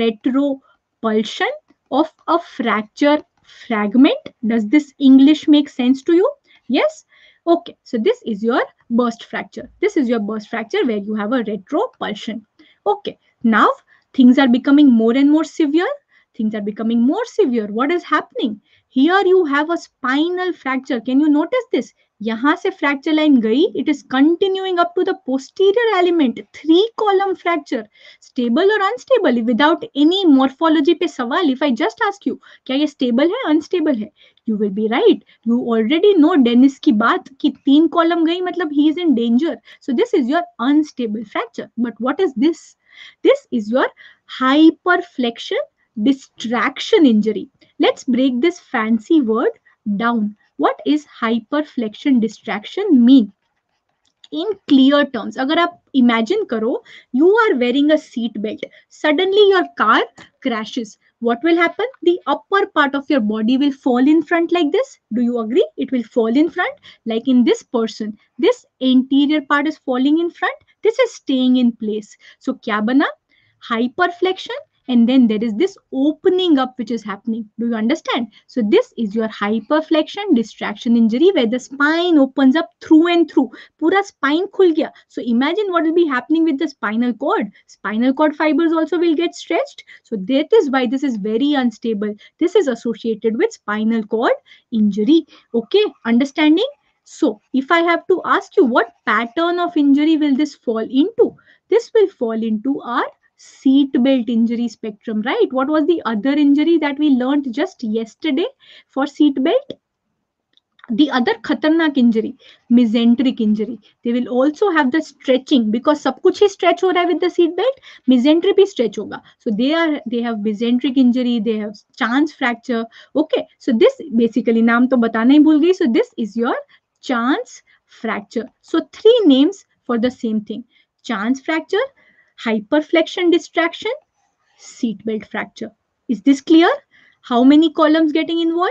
Retropulsion of a fracture fragment. Does this English make sense to you? Yes? Okay, so this is your burst fracture. This is your burst fracture where you have a retropulsion. Okay, now things are becoming more and more severe. Things are becoming more severe. What is happening? Here you have a spinal fracture. Can you notice this? यहाँ से fracture line गई, it is continuing up to the posterior element. Three column fracture. Stable or unstable? Without any morphology पे सवाल. If I just ask you, क्या ये stable है, unstable है? You will be right. You already know Dennis की बात कि तीन column गई मतलब he is in danger. So this is your unstable fracture. But what is this? This is your hyperflexion distraction injury. Let's break this fancy word down. What is hyperflexion distraction mean? In clear terms, अगर आप imagine करो, you are wearing a seat belt. Suddenly your car crashes. What will happen? The upper part of your body will fall in front like this. Do you agree? It will fall in front like in this person. This anterior part is falling in front. This is staying in place. So क्या बना? Hyperflexion, and then there is this opening up which is happening. Do you understand? So this is your hyperflexion distraction injury where the spine opens up through and through. Pura spine khul gaya. So imagine what will be happening with the spinal cord. Spinal cord fibers also will get stretched. So that is why this is very unstable. This is associated with spinal cord injury. Okay, understanding? So if I have to ask you what pattern of injury will this fall into? This will fall into our seat belt injury spectrum, right? What was the other injury that we learned just yesterday for seat belt? The other khatarnak injury, mesenteric injury. They will also have the stretching because सब कुछ ही stretch हो रहा है with the seat belt. Mesentery भी stretch होगा. So they are they have mesenteric injury. They have chance fracture. Okay. So this basically नाम तो बताना ही भूल गई. So this is your chance fracture. So three names for the same thing: chance fracture, hyperflexion distraction, seatbelt fracture. Is this clear? How many columns getting involved?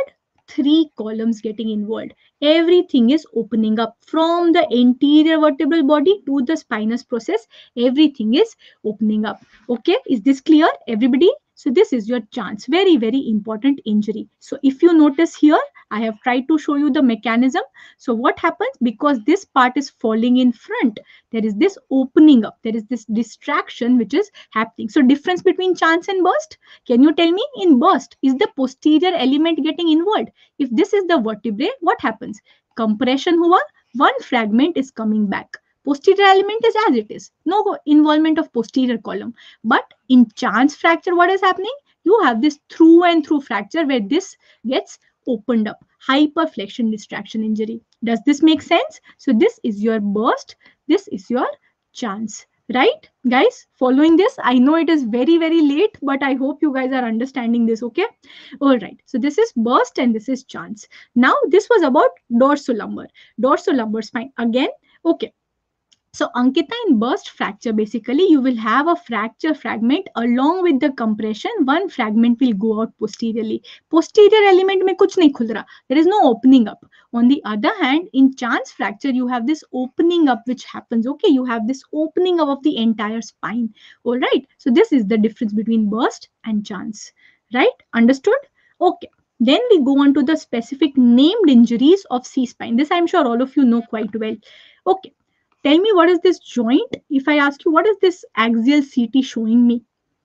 three columns getting involved. Everything is opening up from the anterior vertebral body to the spinous process. Everything is opening up. Okay, is this clear, everybody? So this is your chance. Very, very important injury. So if you notice here, I have tried to show you the mechanism. So what happens? Because this part is falling in front, there is this opening up. There is this distraction which is happening. So difference between chance and burst. Can you tell me? In burst, is the posterior element getting involved? If this is the vertebrae, what happens? Compression hua, one fragment is coming back. Posterior element is as it is. No involvement of posterior column. But in chance fracture, what is happening? You have this through and through fracture where this gets opened up. Hyperflexion distraction injury. Does this make sense? So this is your burst. This is your chance. Right, guys? Following this, I know it is very, very late, but I hope you guys are understanding this, okay? All right. So this is burst and this is chance. Now, this was about dorsolumbar. Dorsolumbar spine. Again, okay. So Ankita, in burst fracture, basically you will have a fracture fragment along with the compression. One fragment will go out posteriorly. Posterior element mein kuch nahi khul raha. There is no opening up. On the other hand, in chance fracture, you have this opening up which happens. Okay, you have this opening up of the entire spine. All right. So this is the difference between burst and chance. Right? Understood? Okay. Then we go on to the specific named injuries of C-spine. This I'm sure all of you know quite well. Okay. Tell me, what is this joint? If I ask you, what is this axial C T showing me?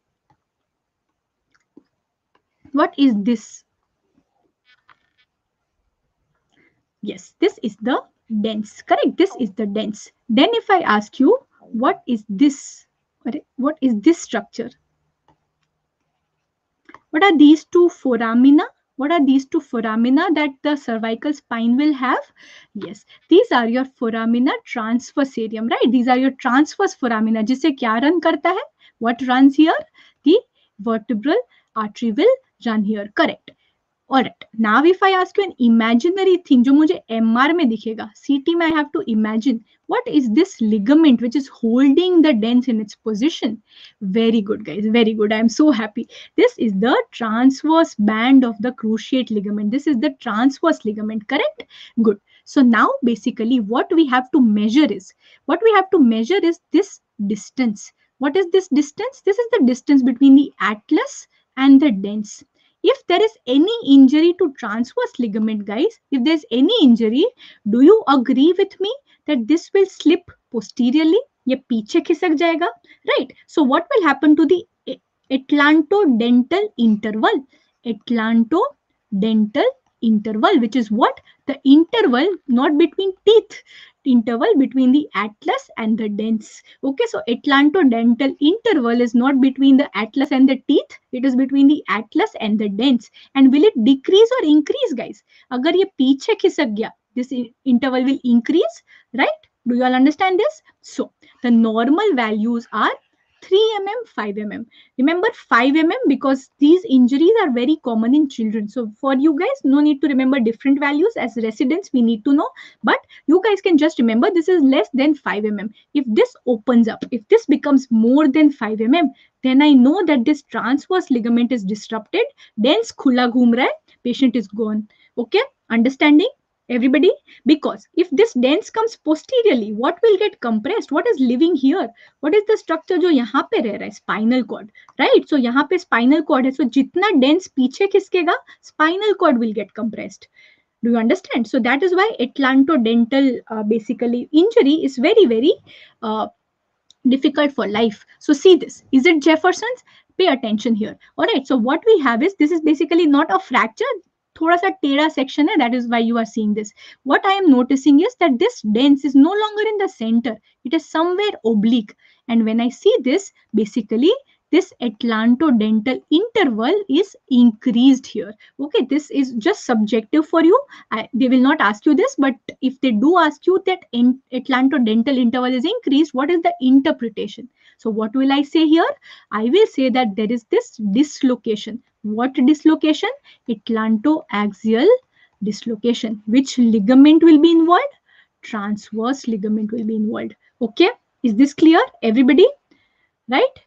What is this? Yes, this is the dens. Correct. This is the dens. Then if I ask you, what is this? What is this structure? What are these two foramina? What are these two foramina that the cervical spine will have? Yes, these are your foramina transversarium, right? These are your transverse foramina. जिससे क्या run करता है? What runs here? The vertebral artery will run here. Correct. Alright. Now if I ask you an imaginary thing, जो मुझे M R में दिखेगा, C T में I have to imagine. What is this ligament which is holding the dens in its position? Very good, guys. Very good. I am so happy. This is the transverse band of the cruciate ligament. This is the transverse ligament, correct? Good. So now basically what we have to measure is, what we have to measure is this distance. What is this distance? This is the distance between the atlas and the dens. If there is any injury to transverse ligament, guys, if there's any injury, do you agree with me that this will slip posteriorly? ये पीछे खिसक जाएगा, right? So what will happen to the atlantodental interval? Atlantodental interval, which is what? The interval not between teeth, interval between the atlas and the dens. Okay, so atlantodental interval is not between the atlas and the teeth, it is between the atlas and the dens. And will it decrease or increase, guys? Agar ye पीछे खिसक गया, this interval will increase, right? Do you all understand this? So the normal values are three millimeters, five millimeters. Remember five millimeters because these injuries are very common in children. So for you guys, no need to remember different values. As residents, we need to know. But you guys can just remember this is less than five millimeters. If this opens up, if this becomes more than five millimeters, then I know that this transverse ligament is disrupted. Dens khula ghum raha hai, patient is gone. Okay, understanding? Everybody, because if this dens comes posteriorly, what will get compressed? What is living here? What is the structure जो यहाँ पे रह रहा है? Spinal cord, right? So यहाँ पे spinal cord है. So जितना dens पीछे खिसकेगा, spinal cord will get compressed. Do you understand? So that is why atlantodental uh, basically injury is very, very uh, difficult for life. So see this. Is it Jefferson's? Pay attention here. All right. So what we have is, this is basically not a fracture. थोड़ा सा टेढ़ा section है, that is why you are seeing this. What I am noticing is that this dens is no longer in the center, it is somewhere oblique, and when I see this, basically this atlantodental interval is increased here. Okay, this is just subjective for you. I, they will not ask you this, but if they do ask you that in, atlantodental interval is increased, what is the interpretation? So what will I say here? I will say that there is this dislocation. What dislocation? Atlantoaxial dislocation. Which ligament will be involved? Transverse ligament will be involved. Okay, is this clear, everybody? Right?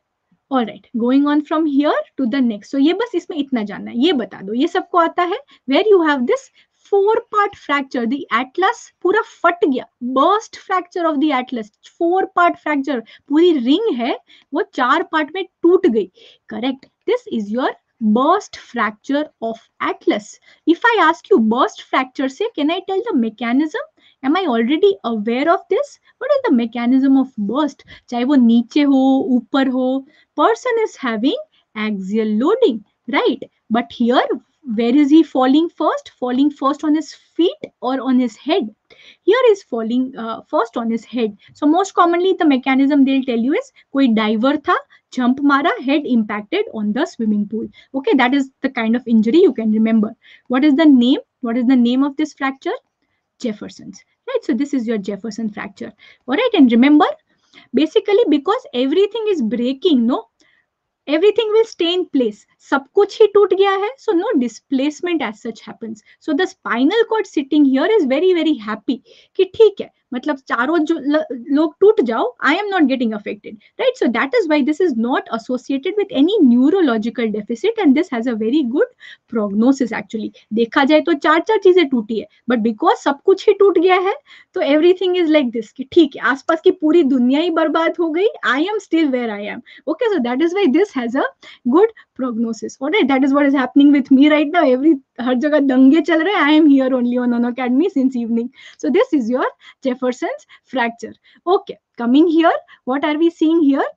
All right, going on from here to the next. So ये बस इसमें इतना जानना है, ये बता दो, ये सबको आता है. Where you have this four part fracture, the atlas पूरा फट गया, burst fracture of the atlas, four part fracture, पूरी रिंग है वो चार पार्ट में टूट गई. Correct, this is your burst fracture of atlas. If I ask you burst fracture से, can I tell the mechanism? Am I already aware of this? What is the mechanism of burst? चाहे वो नीचे हो ऊपर हो, person is having axial loading, right? But here, where is he falling first? Falling first on his feet or on his head? Here is falling uh, first on his head. So most commonly the mechanism they'll tell you is कोई diver था, jump mara, head impacted on the swimming pool. Okay, that is the kind of injury you can remember. What is the name? What is the name of this fracture? Jefferson's. Right, so this is your Jefferson fracture. All right, and remember, basically because everything is breaking, no, everything will stay in place. सब कुछ ही टूट गया है, so no displacement as such happens. So the spinal cord sitting here is very very happy कि ठीक है, मतलब चारों जो लोग टूट जाओ, I am not getting affected, right? So that is why this is not associated with any neurological deficit and this has a very good prognosis actually. देखा जाए तो चार चार चीजें टूटी है, but because सब कुछ ही टूट गया है, तो everything is like this कि ठीक है, आसपास की पूरी दुनिया ही बर्बाद हो गई, I am still where I am. Okay, so that is why this has a good prognosis. All right, that is what is happening with me right now. Every हर जगह दंगे चल रहे हैं. I am here only on Unacademy since evening. So this is your Jefferson's fracture. Okay, coming here, what are we seeing here?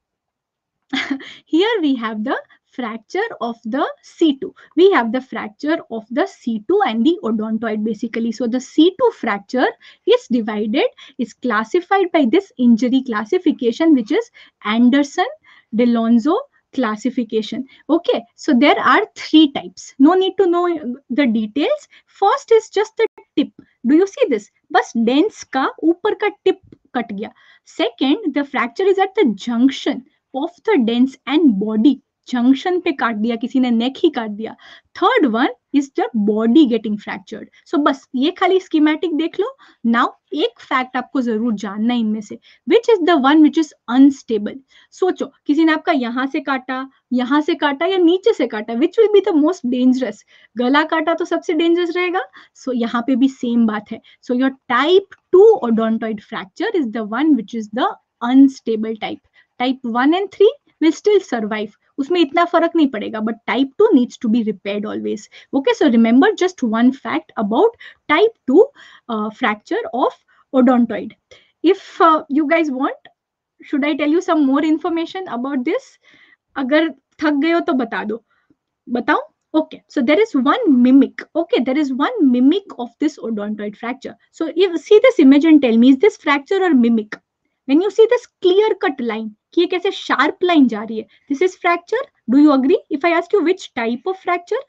Here we have the fracture of the C two. We have the fracture of the C two and the odontoid basically. So the C two fracture is divided, is classified by this injury classification, which is Anderson-Delonzo classification. Okay, so there are three types. No need to know the details. First is just the tip. Do you see this? बस dense का ऊपर का tip cut गया. Second, the fracture is at the junction of the dens and body. Junction पे काट दिया किसी ने, नेक ही काट दिया. Third one is the body getting fractured. So बस ये खाली स्कीमेटिक देख लो. नाउ एक फैक्ट आपको जरूर जानना है इनमें से, which is the one which is unstable. सोचो किसी ने आपका यहां से काटा, यहां से काटा या नीचे से काटा, which will be the most dangerous. गला काटा तो सबसे डेंजरस रहेगा. सो so, यहाँ पे भी सेम बात है. So your type two odontoid fracture is the one which is the unstable type. Type one and three will still survive. उसमें इतना फर्क नहीं पड़ेगा, but type two needs to be repaired always. Okay, so remember just one fact about type two uh, fracture of odontoid. If uh, you guys want, should I tell you some more information about this? अगर थक गए हो तो बता दो, बताओ. Okay, so there is one mimic. Okay, there is one mimic of this odontoid fracture. So if see this image and tell me, is this fracture or mimic? When you see this clear cut line, कि ये कैसे sharp line जा रही है, this is fracture. Do you agree? If I ask you which type of fracture,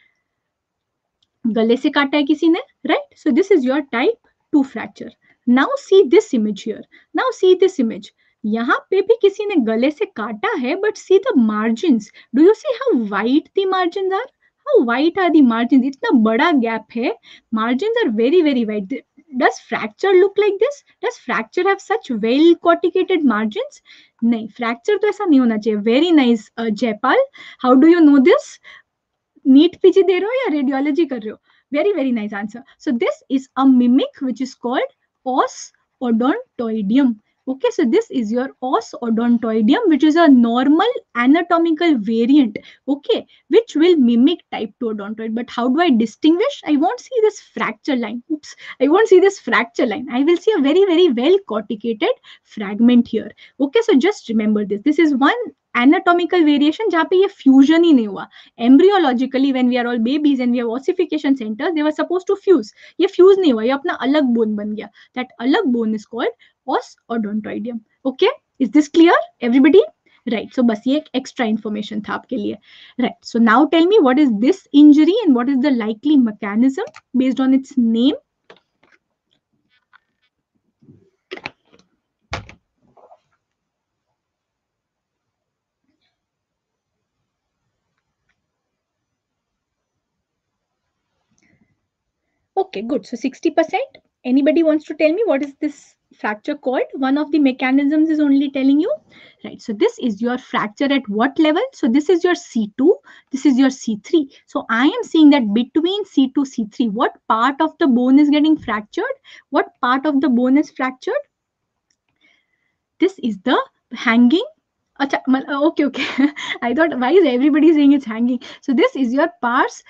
गले से काटा है किसी ने, right? So this is your type two fracture. Now see this image here. Now see this image. यहाँ पे भी किसी ने गले से काटा है, but see the margins. Do you see how white the margins are? How white are the margins? इतना बड़ा gap है. Margins are very very white. Does fracture look like this? Does fracture have such well corticated margins? नहीं, fracture तो ऐसा नहीं होना चाहिए. Very nice, uh, Jaipal. How do you know this? NEET PG दे रहे हो या रेडियोलॉजी कर रहे हो? Very very nice answer. So this is a mimic which is called os odontoidium. Okay, so this is your os odontoidium, which is a normal anatomical variant, okay, which will mimic type two odontoid. But how do I distinguish? I won't see this fracture line. Oops, I won't see this fracture line. I will see a very very well corticated fragment here. Okay, so just remember this. This is one anatomical variation जहाँ पे ये fusion ही नहीं हुआ. Embryologically, when we are all babies and we have ossification centers, they were supposed to fuse. ये fuse नहीं हुआ, ये अपना अलग bone बन गया. That अलग bone is called os odontoidium. Okay, is this clear everybody? Right, so बस ये एक extra information था आपके लिए. Right, so now tell me, what is this injury and what is the likely mechanism based on its name? Okay, good. So sixty percent. Anybody wants to tell me what is this fracture called? One of the mechanisms is only telling you, right? So this is your fracture at what level? So this is your C two, this is your C three. So I am seeing that between C two, C three, what part of the bone is getting fractured? What part of the bone is fractured? This is the hanging. Acha, okay, okay. I thought, why is everybody saying it's hanging? So this is your pars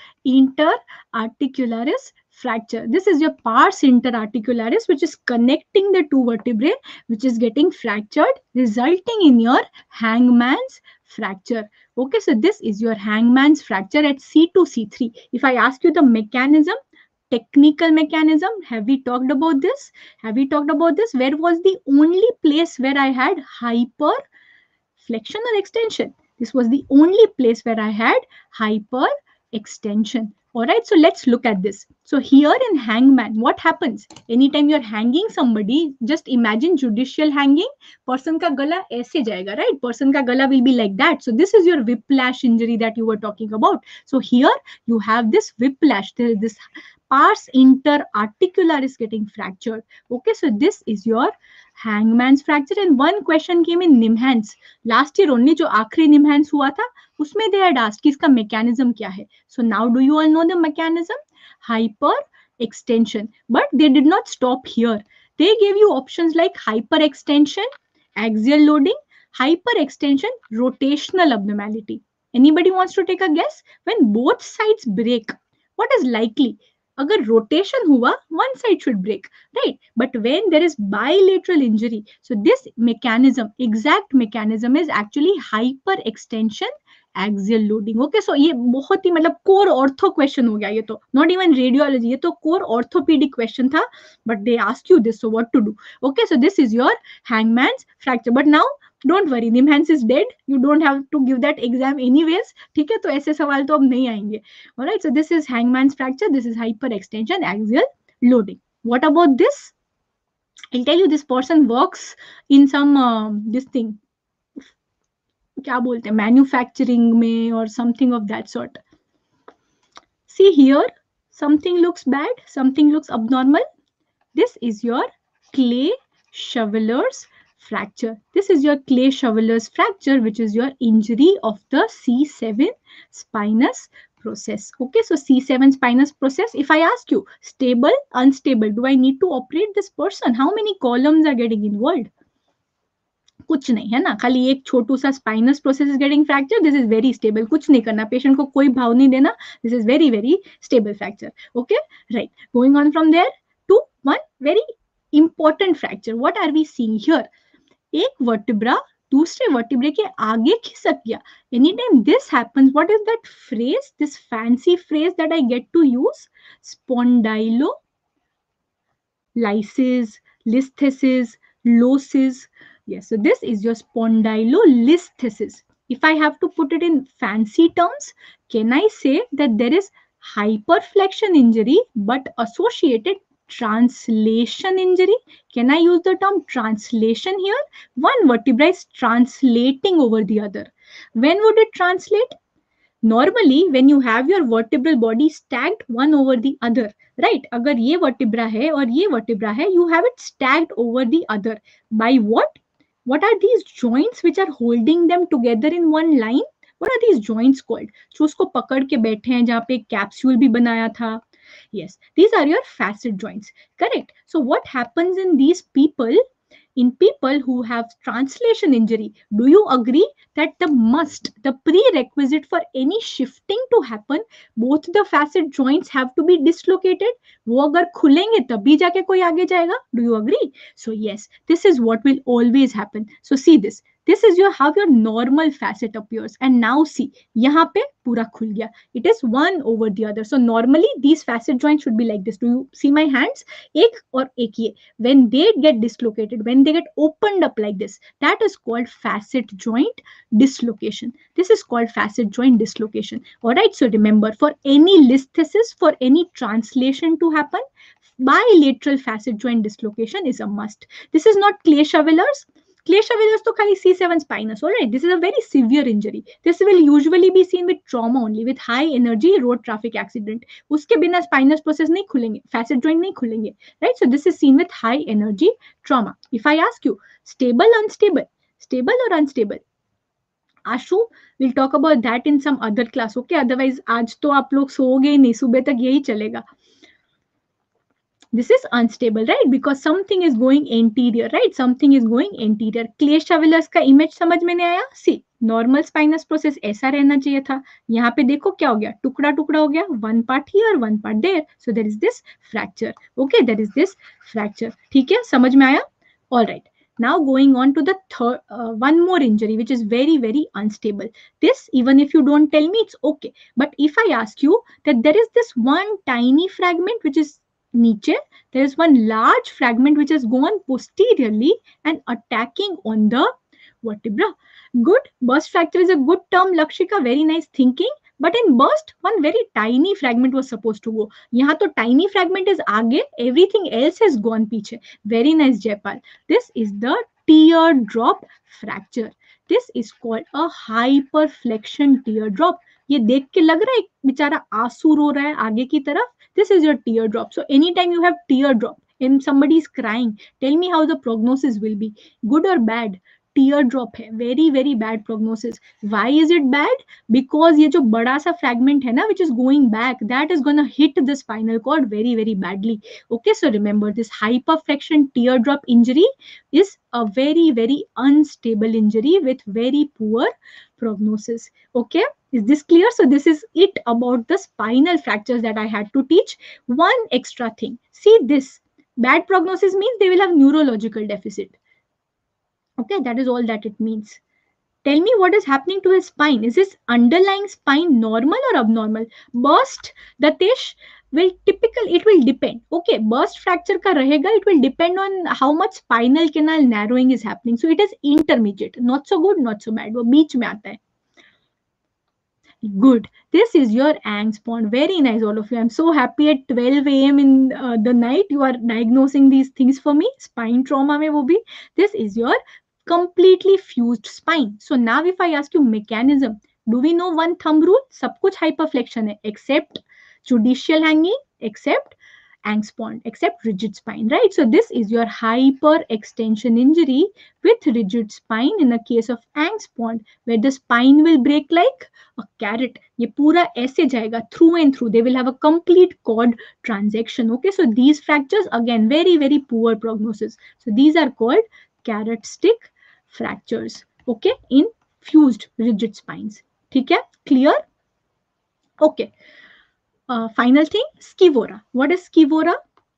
interarticularis fracture. This is your pars interarticularis, which is connecting the two vertebrae, which is getting fractured, resulting in your hangman's fracture. Okay, so this is your hangman's fracture at C two, C three. If I ask you the mechanism, technical mechanism, have we talked about this? Have we talked about this? Where was the only place where I had hyper flexion or extension? This was the only place where I had hyper extension. All right, so let's look at this. So here in hangman, what happens? Anytime you're hanging somebody, just imagine judicial hanging. Person ka gala aise jayega, right? Person ka gala will be like that. So this is your whiplash injury that you were talking about. So here you have this whiplash. There is this pars interarticularis getting fractured. Okay, so this is your hangman's fracture. And one question came in Nimhans. Last year only जो आखिरी Nimhans हुआ था, उसमें they had asked कि इसका mechanism क्या है. So now do you all know the mechanism? Hyper extension. But they did not stop here. They gave you options like hyper extension, axial loading, hyper extension, rotational abnormality. Anybody wants to take a guess? When both sides break, what is likely? अगर rotation हुआ, one side should break, right? But when there is bilateral injury, so this mechanism, exact mechanism is actually hyperextension axial loading. Okay, so ये बहुत ही मतलब core ortho question हो गया ये तो, not even radiology, ये तो core orthopedic question था, but they ask you this, so what to do? Okay, so this is your hangman's fracture. But now don't worry, Nimhans is dead. You don't have to give that exam anyways. ठीक है, तो ऐसे सवाल तो अब नहीं आएंगे. All right, so this is hangman's fracture. This is hyperextension axial loading. What about this? I'll tell you, this person works in some uh, this thing. क्या बोलते हैं, manufacturing में or something of that sort. See here, something looks bad, something looks abnormal. This is your Clay-Shaveller's fracture. This is your Clay-Shaveller's fracture, which is your injury of the C seven spinous process. Okay, so C seven spinous process. If I ask you, stable, unstable, do I need to operate this person? How many columns are getting involved? कुछ नहीं है ना, खाली एक छोटू सा spinous process is getting fracture. This is very stable, कुछ नहीं करना, पेशेंट को कोई भाव नहीं देना. This is very very stable fracture. Okay, right. Going on from there to one very important fracture. What are we seeing here? एक vertebra दूसरे वर्टिब्रे के आगे खिसक गया. Any time this happens, what is that phrase, this fancy phrase that I get to use? Spondylolysis, लिस्थेसिस, loses. Yes, so this is your spondylolisthesis. If I have to put it in fancy terms, can I say that there is hyperflexion injury but associated translation injury? Can I use the term translation here? One vertebra is translating over the other. When would it translate? Normally, when you have your vertebral body stacked one over the other, right? अगर ये vertebra है और ये vertebra है, you have it stacked over the other. By what? What are these joints which are holding them together in one line? What are these joints called? जो उसको पकड़ के बैठे हैं, जहाँ पे कैप्सूल भी बनाया था. Yes, these are your facet joints. Correct. So what happens in these people? In people who have translation injury, do you agree that the must, the prerequisite for any shifting to happen, both the facet joints have to be dislocated? वो अगर खुलेंगे तभी जाके कोई आगे जाएगा. Do you agree? So yes, this is what will always happen. So see this. This is your how your normal facet appears. And now see, यहाँ पे पूरा खुल गया. It is one over the other. So normally these facet joints should be like this. Do you see my hands? एक और एक ये. When they get dislocated, when they get opened up like this, that is called facet joint dislocation. This is called facet joint dislocation. All right. So remember, for any listhesis, for any translation to happen, bilateral facet joint dislocation is a must. This is not Clay-Shaveller's. Clearstabilis to khali C seven spinous. All right, this is a very severe injury. This will usually be seen with trauma only, with high energy road traffic accident. Uske bina spinous process nahi khulenge, facet joint nahi khulenge, right? So this is seen with high energy trauma. If I ask you, stable, unstable, stable or unstable? Ashu, we'll talk about that in some other class. Okay, otherwise आज तो आप लोग सोओगे नहीं, सुबह तक यही चलेगा. This is unstable, right? Because something is going anterior, right? Something is going anterior. Clearstabilis का image समझ में नहीं आया? See, normal spinous process ऐसा रहना चाहिए था. यहाँ पे देखो क्या हो गया, टुकड़ा टुकड़ा हो गया. One part here, one part there. So there is this fracture. Okay, there is this fracture. ठीक है, समझ में आया? All right. Now going on to the third, uh, one more injury which is very very unstable. This, even if you don't tell me, it's okay. But if I ask you that there is this one tiny fragment which is niche, there is one large fragment which has gone posteriorly and attacking on the vertebra. Good. Burst fracture is a good term, Lakshika. Very nice thinking. But in burst, one very tiny fragment was supposed to go. यहाँ तो tiny fragment is आगे, everything else has gone पीछे. Very nice, Jaipal. This is the teardrop fracture. This is called a hyperflexion teardrop. ये देख के लग रहा है बेचारा आंसू रो रहा है आगे की तरफ. This is your teardrop. So anytime you have teardrop and somebody is crying, tell me how the prognosis will be. Good or bad? Teardrop है, very very bad prognosis. Why is it bad? Because ये जो बड़ा सा fragment है ना, which is going back, that is gonna hit the spinal cord very very badly. Okay, so remember this hyperflexion teardrop injury is a very very unstable injury with very poor prognosis. Okay, is this clear? So this is it about the spinal fractures that I had to teach. One extra thing, see this, bad prognosis means they will have neurological deficit. Okay, that is all that it means. Tell me what is happening to his spine. Is his underlying spine normal or abnormal? Burst, Datesh, will typical, it will depend. Okay, burst fracture ka rahega, it will depend on how much spinal canal narrowing is happening. So it is intermediate, not so good, not so bad. वो बीच में आता है. Good. This is your Angst-Pond. Very nice, all of you. I'm so happy at twelve a m in uh, the night you are diagnosing these things for me. Spine trauma mein wo bhi. This is your completely fused spine. So now if I ask you mechanism, do we know one thumb rule? Sab kuch hyperflexion hai, except judicial hanging, except Angst-Pond, except rigid spine, right? So this is your hyperextension injury with rigid spine in the case of Angst-Pond, where the spine will break like a carrot. ये पूरा ऐसे जाएगा through and through. They will have a complete cord transaction. Okay, so these fractures again very very poor prognosis. So these are called carrot stick fractures. Okay, in fused rigid spines. ठीक है? Clear? Okay. Uh, final thing, scivora. What is scivora?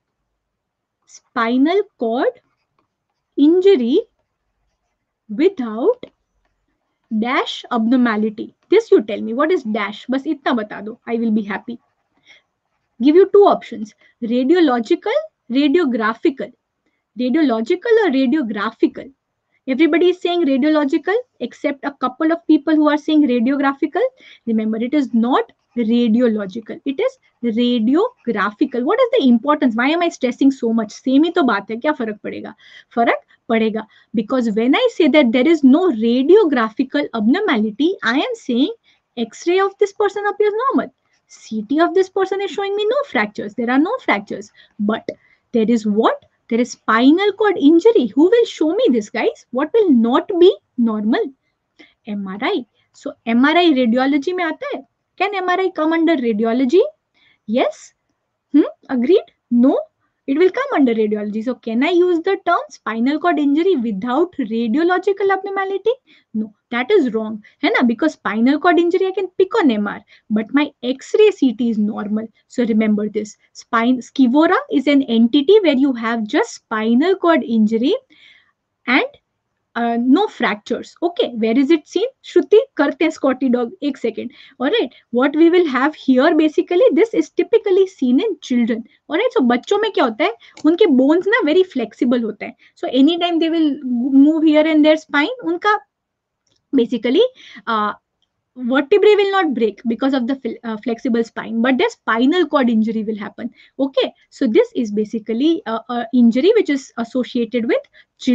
Spinal cord injury without dash abnormality. This you tell me. What is dash? बस इतना बता दो. I will be happy. Give you two options. Radiological, radiographical. Radiological or radiographical? Everybody is saying radiological except a couple of people who are saying radiographical. Remember, it is not radiological. It is radiographical. What is the importance? Why am I stressing so much? Same ही तो बात है. क्या फर्क पड़ेगा? फर्क पड़ेगा. Because when I say that there is no radiographical abnormality, I am saying X-ray of this person appears normal. C T of this person is showing me no fractures. There are no fractures. But there is what? There is spinal cord injury. Who will show me this, guys? What will not be normal? M R I. So M R I radiology में आता है. Can M R I come under radiology? Yes. Hmm? Agreed? No. It will come under radiology. So can I use the term spinal cord injury without radiological abnormality? No, that is wrong. है ना? Because spinal cord injury I can pick on M R, but my X-ray C T is normal. So remember this. Spine scivora is an entity where you have just spinal cord injury and uh, no fractures. Okay, where is it seen? Shruti, karte hain Scotty dog. Ek second. All right. What we will have here basically, this is typically seen in children. All right. So बच्चों में क्या होता है? उनके bones ना very flexible होते हैं. So anytime they will move here and their spine, उनका basically uh, vertebrae will not break because of the uh, flexible spine, but the spinal cord injury will happen. Okay. So this is basically a, a injury which is associated with children.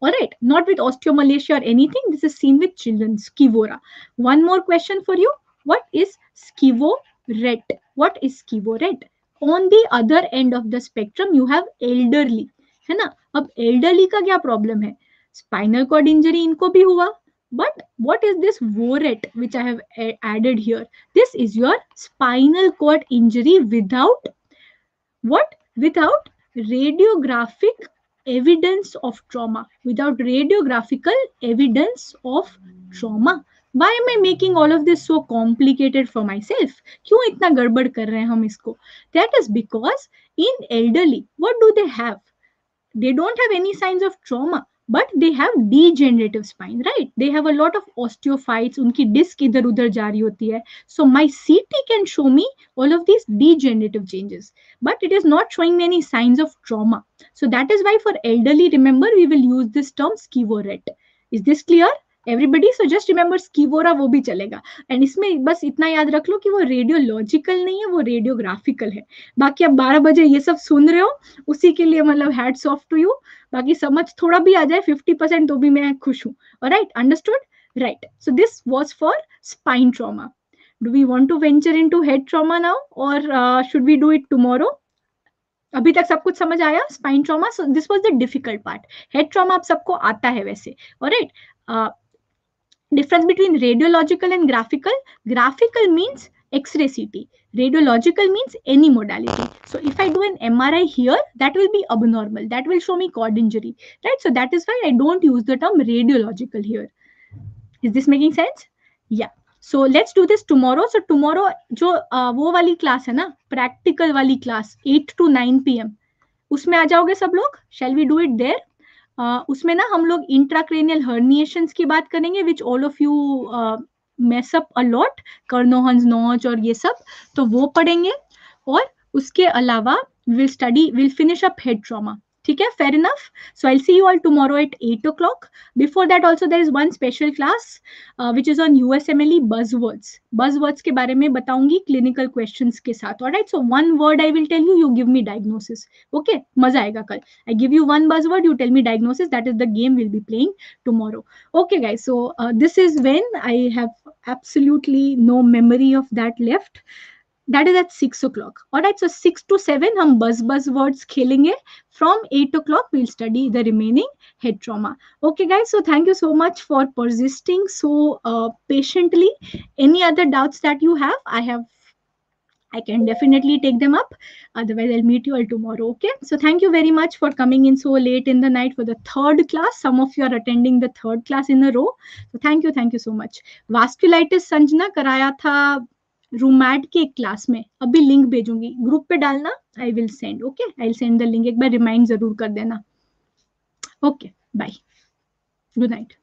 All right, not with osteomalacia or anything. This is seen with children. Skivora. One more question for you. What is skivorete? What is skivorete? On the other end of the spectrum, you have elderly. है ना? अब elderly का क्या problem है? Spinal cord injury इनको भी हुआ. But what is this vorete which I have added here? This is your spinal cord injury without what? Without radiographic evidence of trauma. Without radiographical evidence of trauma. Why am I making all of this so complicated for myself? क्यों इतना गड़बड़ कर रहे हैं हम इसको? That is because in elderly, what do they have? They don't have any signs of trauma, but they have degenerative spine, right? They have a lot of osteophytes. उनकी disc इधर उधर जा रही होती है. So my C T can show me all of these degenerative changes, but it is not showing me any signs of trauma. So that is why for elderly, remember, we will use this term skivorete. Is this clear? Everybody so just remember स्कीवोरा वो भी चलेगा. And इसमें बस इतना याद रख लो कि वो रेडियोलॉजिकल नहीं है, वो रेडियोग्राफिकल है. बाकी आप बारह बजे ये सब सुन रहे हो, उसी के लिए मतलब हैट्स ऑफ टू यू. बाकी समझ थोड़ा भी आ जाए फिफ्टी परसेंट तो भी मैं खुश हूँ. Alright, understood? Right, so this was for spine trauma. Do we want to venture into head trauma now और should we do it tomorrow? अभी तक सब कुछ समझ आया spine trauma? So this was the difficult part. Head trauma आप सबको आता है वैसे. Alright, difference between radiological and graphical. Graphical means X-ray C T. Radiological means any modality. So if I do an M R I here, that will be abnormal. That will show me cord injury, right? So that is why I don't use the term radiological here. Is this making sense? Yeah. So let's do this tomorrow. So tomorrow जो uh, वो वाली class है ना, practical वाली class, eight to nine p m उसमें आ जाओगे सब लोग? Shall we do it there? Uh, उसमें ना हम लोग इंट्राक्रेनियल हर्निएशंस की बात करेंगे, which all of you mess up a lot, Kernohan's notch और ये सब, तो वो पढ़ेंगे. और उसके अलावा will study will finish up head trauma. ठीक है, fair enough. So I see you all tomorrow at eight o'clock. Before that also there is one special class which is on USMLE buzzwords. Buzzwords के बारे में बताऊंगी clinical questions के साथ. Alright, so one word I will tell you, you give me diagnosis. Okay, मजा आएगा कल. I give you one buzzword, you tell me diagnosis. That is the game we'll be playing tomorrow. Okay, guys. So uh, this is when I have absolutely no memory of that left. That is at six o'clock. All right. So six to seven, hum buzz buzz words khelenge. From eight o'clock, we'll study the remaining head trauma. Okay, guys. So thank you so much for persisting so uh, patiently. Any other doubts that you have, I have. I can definitely take them up. Otherwise, I'll meet you all tomorrow. Okay. So thank you very much for coming in so late in the night for the third class. Some of you are attending the third class in a row. So thank you. Thank you so much. Vasculitis Sanjana कराया था रूमैट के एक class में. अभी link भेजूंगी, group पे डालना. I will send. Okay, I will send the link. एक बार रिमाइंड जरूर कर देना. Okay, bye, good night.